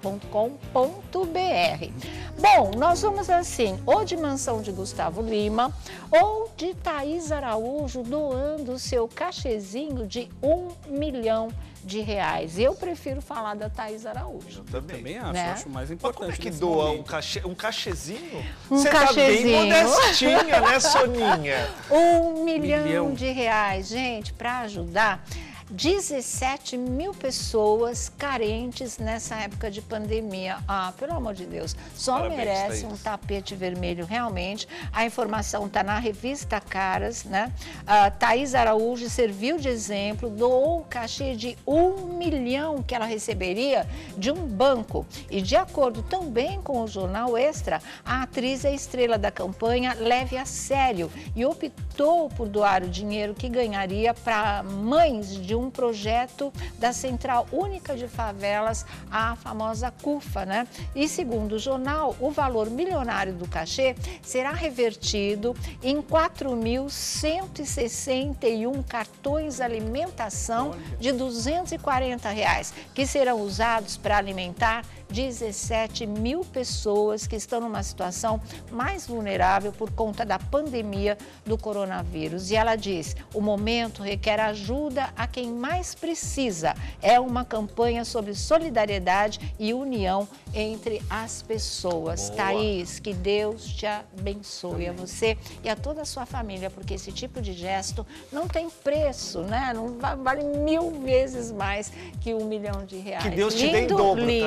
Speaker 1: .com.br. Bom, nós vamos assim, ou de Mansão de Gustavo Lima, ou de Thaís Araújo doando o seu cachezinho de um milhão de reais. Eu prefiro falar da Thaís Araújo.
Speaker 5: Eu também.
Speaker 4: Também acho,
Speaker 1: Né?
Speaker 4: acho mais
Speaker 5: Mas
Speaker 4: importante.
Speaker 5: como é que
Speaker 4: nesse
Speaker 5: doa
Speaker 4: momento.
Speaker 5: um, cachê, um cachezinho?
Speaker 1: Um
Speaker 5: Você
Speaker 1: cachezinho.
Speaker 5: tá bem modestinha, né, Soninha?
Speaker 1: Um milhão,
Speaker 4: Milhão.
Speaker 1: de reais, gente, para ajudar dezessete mil pessoas carentes nessa época de pandemia. Ah, pelo amor de Deus, só
Speaker 5: Parabéns,
Speaker 1: merece
Speaker 5: Thaís.
Speaker 1: um tapete vermelho, realmente. A informação está na revista Caras, né? A Thaís Araújo serviu de exemplo, doou o cachê de um milhão que ela receberia de um banco. E de acordo também com o jornal Extra, a atriz é estrela da campanha Leve a Sério e optou por doar o dinheiro que ganharia para mães de um projeto da Central Única de Favelas, a famosa CUFA, né? E segundo o jornal, o valor milionário do cachê será revertido em quatro mil cento e sessenta e um cartões alimentação de duzentos e quarenta reais, que serão usados para alimentar dezessete mil pessoas que estão numa situação mais vulnerável por conta da pandemia do coronavírus. E ela diz, o momento requer ajuda a quem mais precisa. É uma campanha sobre solidariedade e união entre as pessoas.
Speaker 5: Boa.
Speaker 1: Thaís, que Deus te abençoe, a você e a toda a sua família, porque esse tipo de gesto não tem preço, né? Não va- vale mil vezes mais que um milhão de reais.
Speaker 5: Que Deus te dê em
Speaker 1: Lindo,
Speaker 5: dobro,
Speaker 1: lindo,
Speaker 5: Thaís.
Speaker 1: é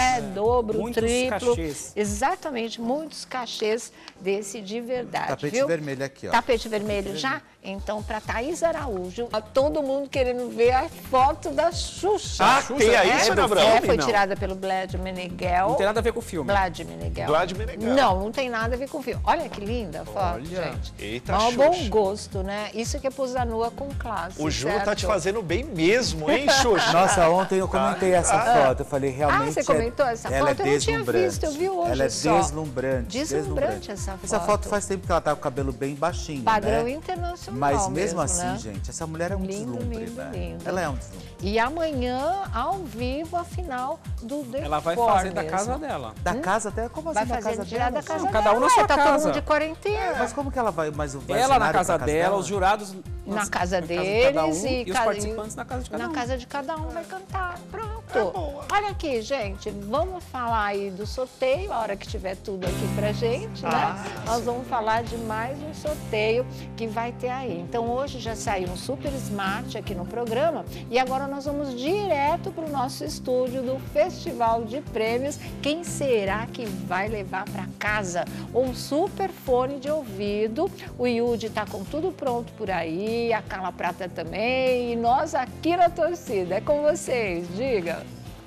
Speaker 1: né? Dobro,
Speaker 4: muitos
Speaker 1: triplo.
Speaker 4: cachês.
Speaker 1: Exatamente, muitos cachês desse de verdade,
Speaker 6: Tapete
Speaker 1: viu?
Speaker 6: vermelho aqui, ó.
Speaker 1: Tapete vermelho já? Então, para Thaís Araújo, ó, todo mundo querendo ver a foto da Xuxa.
Speaker 5: Ah,
Speaker 4: Xuxa
Speaker 5: tem aí,
Speaker 4: é
Speaker 5: Sônia
Speaker 4: do
Speaker 5: Abrão?
Speaker 1: É,
Speaker 4: filme,
Speaker 1: foi
Speaker 4: não?
Speaker 1: tirada pelo Vladimir Meneghel.
Speaker 4: Não tem nada a ver com o filme.
Speaker 1: Vladimir Meneghel.
Speaker 5: Vladimir Meneghel.
Speaker 1: Não, não tem nada a ver com o filme. Olha que linda a foto,
Speaker 4: Olha.
Speaker 1: gente.
Speaker 5: Eita,
Speaker 1: Mas um
Speaker 5: Xuxa.
Speaker 1: bom gosto, né? Isso que é posar nua com classe,
Speaker 5: O Júnior tá
Speaker 1: certo?
Speaker 5: te fazendo bem mesmo, hein, Xuxa?
Speaker 6: Nossa, ontem eu comentei essa foto. Eu falei, realmente.
Speaker 1: Ah, você comentou essa
Speaker 6: ela
Speaker 1: foto?
Speaker 6: É
Speaker 1: Eu não tinha
Speaker 6: deslumbrante.
Speaker 1: visto, eu vi hoje
Speaker 6: Ela é
Speaker 1: só.
Speaker 6: deslumbrante.
Speaker 1: Deslumbrante essa
Speaker 6: Essa
Speaker 1: foto.
Speaker 6: foto faz tempo que ela tá com o cabelo bem baixinho.
Speaker 1: Padrão
Speaker 6: né?
Speaker 1: internacional.
Speaker 6: Mas mesmo,
Speaker 1: mesmo
Speaker 6: assim,
Speaker 1: né?
Speaker 6: gente, essa mulher é um
Speaker 1: Lindo,
Speaker 6: deslumbre,
Speaker 1: lindo,
Speaker 6: né?
Speaker 1: lindo.
Speaker 6: Ela é um deslumbre.
Speaker 1: E amanhã, ao vivo, a final do The
Speaker 4: Ela vai
Speaker 1: Four
Speaker 4: fazer da
Speaker 1: mesmo.
Speaker 4: casa dela.
Speaker 6: Da casa até? Como
Speaker 1: Vai
Speaker 6: assim da
Speaker 1: fazer
Speaker 6: casa
Speaker 1: tirar
Speaker 6: dela?
Speaker 1: da casa
Speaker 6: gente?
Speaker 4: Cada um
Speaker 1: dela.
Speaker 4: na sua
Speaker 1: Ué, tá todo
Speaker 4: casa.
Speaker 1: mundo de quarentena.
Speaker 6: Mas como que ela vai? Mas vai
Speaker 4: Ela na
Speaker 6: cenário
Speaker 4: casa
Speaker 6: pra
Speaker 4: dela, os jurados
Speaker 1: Na casa
Speaker 4: de
Speaker 1: deles
Speaker 4: cada um,
Speaker 1: e,
Speaker 4: e os
Speaker 1: cada-
Speaker 4: participantes na casa de cada
Speaker 1: na
Speaker 4: um.
Speaker 1: casa de cada um vai cantar. Pronto.
Speaker 5: É
Speaker 1: Olha aqui, gente, vamos falar aí do sorteio, a hora que tiver tudo aqui pra gente, né?
Speaker 5: Ah,
Speaker 1: Nós vamos falar de mais um sorteio que vai ter aí. Então hoje já saiu um Super Smart aqui no programa e agora nós vamos direto pro nosso estúdio do Festival de Prêmios. Quem será que vai levar para casa um super fone de ouvido? O Yudi tá com tudo pronto por aí, a Carla Prata também e nós aqui na torcida. É com vocês, diga.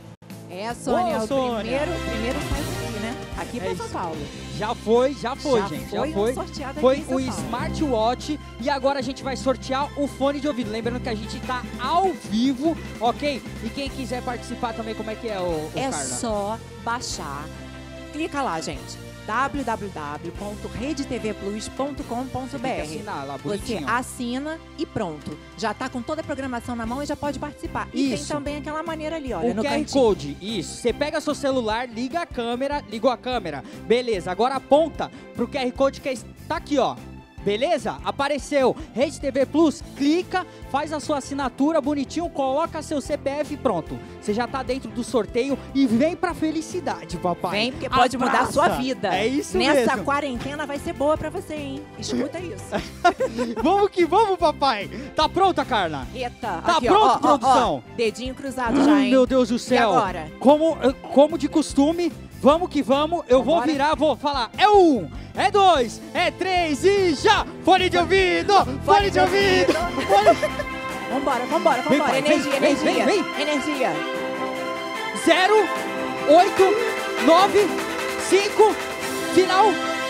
Speaker 8: É, Sônia,
Speaker 7: Ô,
Speaker 8: o
Speaker 7: Sônia.
Speaker 8: primeiro, primeiro sai aqui, né? Aqui
Speaker 7: É
Speaker 8: para
Speaker 7: isso.
Speaker 8: São Paulo.
Speaker 7: Já foi, já foi,
Speaker 8: Já
Speaker 7: gente.
Speaker 8: foi
Speaker 7: já foi.
Speaker 8: sorteado aqui
Speaker 7: Foi
Speaker 8: em São
Speaker 7: o
Speaker 8: Paulo.
Speaker 7: smartwatch e agora a gente vai sortear o fone de ouvido. Lembrando que a gente tá ao vivo, ok? E quem quiser participar também, como é que é, o, o
Speaker 8: É
Speaker 7: Carla?
Speaker 8: só baixar. Clica lá, gente. w w w ponto rede t v plus ponto com ponto b
Speaker 7: Tem que
Speaker 8: r.
Speaker 7: assinar lá,
Speaker 8: Você
Speaker 7: bonitinho.
Speaker 8: assina e pronto. Já tá com toda a programação na mão e já pode participar. E
Speaker 7: Isso.
Speaker 8: tem também aquela maneira ali, olha,
Speaker 7: O
Speaker 8: no
Speaker 7: Q R
Speaker 8: cantinho.
Speaker 7: Code, isso. Você pega seu celular, liga a câmera, ligou a câmera. Beleza, agora aponta pro Q R Code que está aqui, ó. Beleza? Apareceu. Rede T V Plus, clica, faz a sua assinatura bonitinho, coloca seu C P F e pronto. Você já tá dentro do sorteio e vem pra felicidade, papai.
Speaker 8: Vem, porque pode mudar a
Speaker 7: Abraça.
Speaker 8: sua vida.
Speaker 7: É isso
Speaker 8: Nessa
Speaker 7: mesmo.
Speaker 8: quarentena vai ser boa pra você, hein? Escuta isso.
Speaker 7: Vamos que vamos, papai. Tá pronta, Carla?
Speaker 8: Eita.
Speaker 7: Tá
Speaker 8: aqui,
Speaker 7: pronto,
Speaker 8: ó, ó, ó,
Speaker 7: produção?
Speaker 8: ó. Dedinho cruzado já,
Speaker 7: Ai,
Speaker 8: hein?
Speaker 7: meu Deus do céu.
Speaker 8: E agora?
Speaker 7: Como, como de costume, vamos que vamos. Eu vou
Speaker 8: Vambora?
Speaker 7: virar, vou falar. É um, é dois, é três e já! Fone de ouvido! Fone de ouvido! Fone...
Speaker 8: Vambora, vambora,
Speaker 7: Vem,
Speaker 8: vambora.
Speaker 7: pai, vem,
Speaker 8: Energia,
Speaker 7: vem,
Speaker 8: energia.
Speaker 7: vem, vem.
Speaker 8: Energia.
Speaker 7: Zero, oito, nove, cinco, final,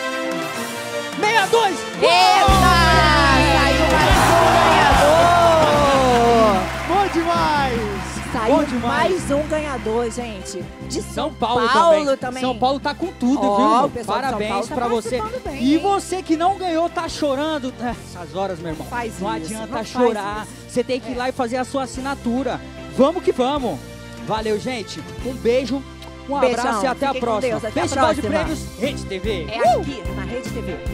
Speaker 7: meia dois.
Speaker 8: Eita! Saiu mais um ganhador!
Speaker 7: Bom demais!
Speaker 8: Saiu
Speaker 7: Bom demais.
Speaker 8: mais um ganhador, gente. De
Speaker 7: São Paulo,
Speaker 8: Paulo
Speaker 7: também. São Paulo tá com tudo,
Speaker 8: Ó,
Speaker 7: viu?
Speaker 8: o
Speaker 7: Meu?
Speaker 8: pessoal de São
Speaker 7: Parabéns
Speaker 8: Paulo tá
Speaker 7: pra você.
Speaker 8: participando bem,
Speaker 7: E
Speaker 8: hein?
Speaker 7: você que não ganhou, tá chorando. É, Essas horas, meu irmão.
Speaker 8: Faz
Speaker 7: não
Speaker 8: isso,
Speaker 7: adianta
Speaker 8: não faz
Speaker 7: chorar.
Speaker 8: isso.
Speaker 7: Você tem que ir
Speaker 8: É.
Speaker 7: lá e fazer a sua assinatura. Vamos que vamos. Valeu, gente. Um beijo, um
Speaker 8: Beijão,
Speaker 7: abraço e até a
Speaker 8: fiquem com
Speaker 7: próxima.
Speaker 8: Deus, até a
Speaker 7: Festival de
Speaker 8: próxima.
Speaker 7: Prêmios Rede T V.
Speaker 8: É
Speaker 7: Uh!
Speaker 8: aqui, na Rede T V.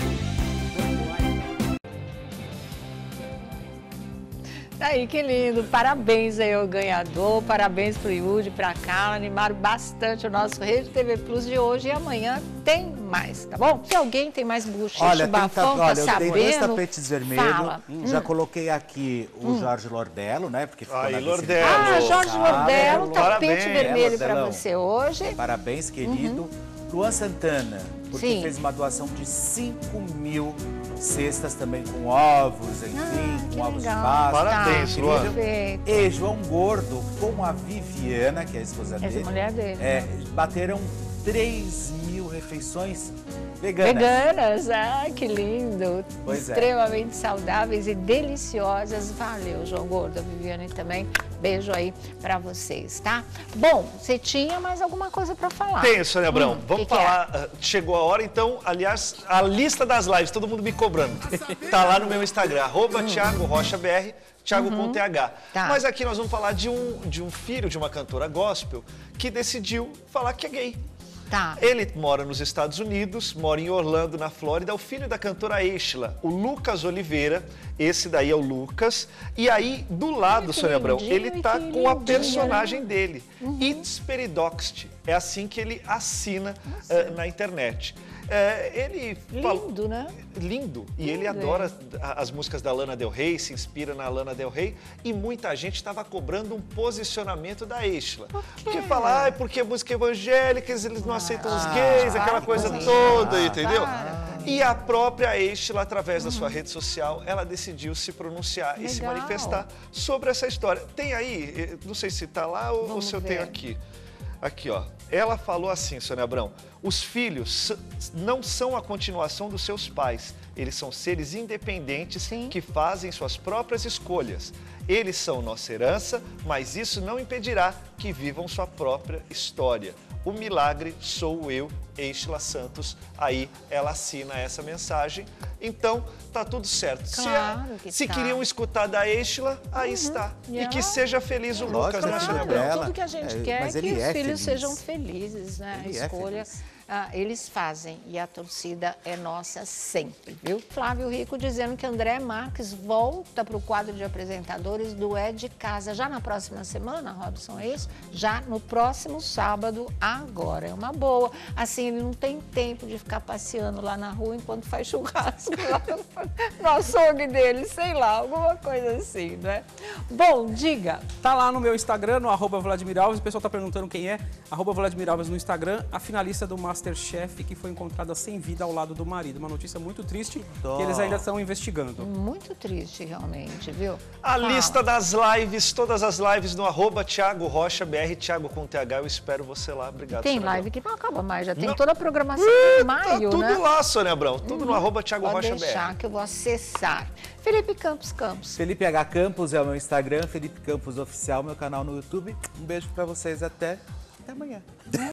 Speaker 1: Aí, que lindo. Parabéns aí ao ganhador, parabéns pro Yudi, pra Carla, animaram bastante o nosso Rede T V Plus de hoje e amanhã tem mais, tá bom? Se alguém tem mais bochecha,
Speaker 6: Olha, tem
Speaker 1: bafão,
Speaker 6: ta- olha,
Speaker 1: tá
Speaker 6: eu
Speaker 1: sabendo,
Speaker 6: dei dois tapetes vermelhos.
Speaker 1: fala.
Speaker 6: Já coloquei aqui o Jorge Lordello, né? Porque ficou
Speaker 5: Aí,
Speaker 6: na
Speaker 5: Lordello.
Speaker 1: Ah, Jorge
Speaker 6: Ah,
Speaker 1: Lordello,
Speaker 6: é,
Speaker 1: tapete
Speaker 5: parabéns.
Speaker 1: vermelho pra
Speaker 6: Lordelão.
Speaker 1: você hoje.
Speaker 6: Parabéns, querido. Luan Santana, porque
Speaker 1: Sim.
Speaker 6: fez uma doação de cinco mil cestas também com ovos, enfim,
Speaker 1: Ah, que
Speaker 6: com ovos de
Speaker 1: legal.
Speaker 6: Páscoa.
Speaker 5: Parabéns,
Speaker 1: Tá,
Speaker 5: Luan.
Speaker 1: perfeito.
Speaker 6: E João Gordo com a Viviana, que é a esposa
Speaker 1: Essa
Speaker 6: dele,
Speaker 1: mulher dele.
Speaker 6: é,
Speaker 1: né?
Speaker 6: bateram três mil refeições veganas.
Speaker 1: Veganas, ah, que lindo.
Speaker 6: Pois é.
Speaker 1: Extremamente saudáveis e deliciosas. Valeu, João Gordo, a Viviane também. Beijo aí pra vocês, tá? Bom, você tinha mais alguma coisa pra falar?
Speaker 5: Tenho, Sônia Abrão.
Speaker 1: Hum,
Speaker 5: Vamos
Speaker 1: que que
Speaker 5: falar. ah, Chegou a hora, então, aliás, a lista das lives, todo mundo me cobrando. Tá lá no meu Instagram, arroba Thiago Rocha B R, Thiago com T H.
Speaker 1: Tá.
Speaker 5: Mas aqui nós vamos falar de um, de um filho de uma cantora gospel que decidiu falar que é gay.
Speaker 1: Tá.
Speaker 5: Ele mora nos Estados Unidos, mora em Orlando, na Flórida, é o filho da cantora Estela, o Lucas Oliveira, esse daí é o Lucas. E aí, do lado,
Speaker 1: que
Speaker 5: Sônia Abrão,
Speaker 1: lindinho,
Speaker 5: ele tá
Speaker 1: que
Speaker 5: com a
Speaker 1: lindinho,
Speaker 5: personagem
Speaker 1: né?
Speaker 5: dele, It's Peridoxt, é assim que ele assina eh, na internet. É, ele
Speaker 1: Lindo,
Speaker 5: falou,
Speaker 1: né?
Speaker 5: Lindo. E
Speaker 1: Lindo,
Speaker 5: ele adora
Speaker 1: é.
Speaker 5: as músicas da Lana Del Rey, se inspira na Lana Del Rey. E muita gente estava cobrando um posicionamento da Isla.
Speaker 1: Por quê?
Speaker 5: Porque fala, ah, porque é música evangélica, eles não aceitam os
Speaker 1: Ah,
Speaker 5: gays, aquela coisa
Speaker 1: para,
Speaker 5: toda,
Speaker 1: para,
Speaker 5: entendeu?
Speaker 1: para.
Speaker 5: E a própria Isla, através da sua rede social, ela decidiu se pronunciar e se
Speaker 1: Legal.
Speaker 5: manifestar sobre essa história. Tem aí, não sei se está lá ou, ou se eu
Speaker 1: ver.
Speaker 5: tenho aqui. Aqui, ó. Ela falou assim, Sônia Abrão, os filhos não são a continuação dos seus pais. Eles são seres independentes
Speaker 1: Sim.
Speaker 5: que fazem suas próprias escolhas. Eles são nossa herança, mas isso não impedirá que vivam sua própria história. O milagre sou eu, Isla Santos. Aí ela assina essa mensagem. Então, tá tudo certo.
Speaker 1: Claro
Speaker 5: se é,
Speaker 1: que
Speaker 5: se
Speaker 1: tá.
Speaker 5: queriam escutar da Isla, aí
Speaker 1: Uhum.
Speaker 5: está.
Speaker 1: E
Speaker 5: E
Speaker 1: ela-
Speaker 5: que seja feliz o
Speaker 6: Lógico,
Speaker 5: Lucas, né,
Speaker 6: claro.
Speaker 5: Sônia
Speaker 1: Claro,
Speaker 5: Abrão?
Speaker 6: dela.
Speaker 1: tudo que a gente
Speaker 6: É,
Speaker 1: quer é
Speaker 6: mas
Speaker 1: que
Speaker 6: ele
Speaker 1: os
Speaker 6: é
Speaker 1: filhos
Speaker 6: feliz.
Speaker 1: sejam felizes, né?
Speaker 6: Ele
Speaker 1: a
Speaker 6: é
Speaker 1: escolha,
Speaker 6: feliz.
Speaker 1: ah, eles fazem e a torcida é nossa sempre, viu? Flávio Rico dizendo que André Marques volta para o quadro de apresentadores do É de Casa. Já na próxima semana, Robson, é isso? Já no próximo sábado, agora. É uma boa. Assim, ele não tem tempo de ficar passeando lá na rua enquanto faz churrasco lá no açougue dele, sei lá, alguma coisa assim, né? Bom, diga.
Speaker 4: Tá lá no meu Instagram, no arroba Vladimir Alves. O pessoal tá perguntando quem é. Arroba Vladimir Alves no Instagram. A finalista do Masterchef que foi encontrada sem vida ao lado do marido. Uma notícia muito triste que,
Speaker 6: dó.
Speaker 4: eles ainda estão investigando.
Speaker 1: Muito triste, realmente, viu?
Speaker 5: A
Speaker 1: Fala.
Speaker 5: lista das lives, todas as lives no arroba Thiago Rocha B R, Thiago com T H. Eu espero você lá. Obrigado,
Speaker 1: Tem
Speaker 5: Sônia
Speaker 1: live que não acaba mais, já tem
Speaker 5: Não.
Speaker 1: toda a programação
Speaker 5: Abrão.
Speaker 1: de maio,
Speaker 5: Tá tudo
Speaker 1: né?
Speaker 5: lá, Sônia Abrão. Tudo no arroba Thiago
Speaker 1: Pode
Speaker 5: Rocha B R.
Speaker 1: deixar que eu vou acessar. Felipe Campos Campos.
Speaker 6: Felipe H. Campos é o meu Instagram, Felipe Campos Oficial, meu canal no YouTube. Um beijo pra vocês, até, até amanhã.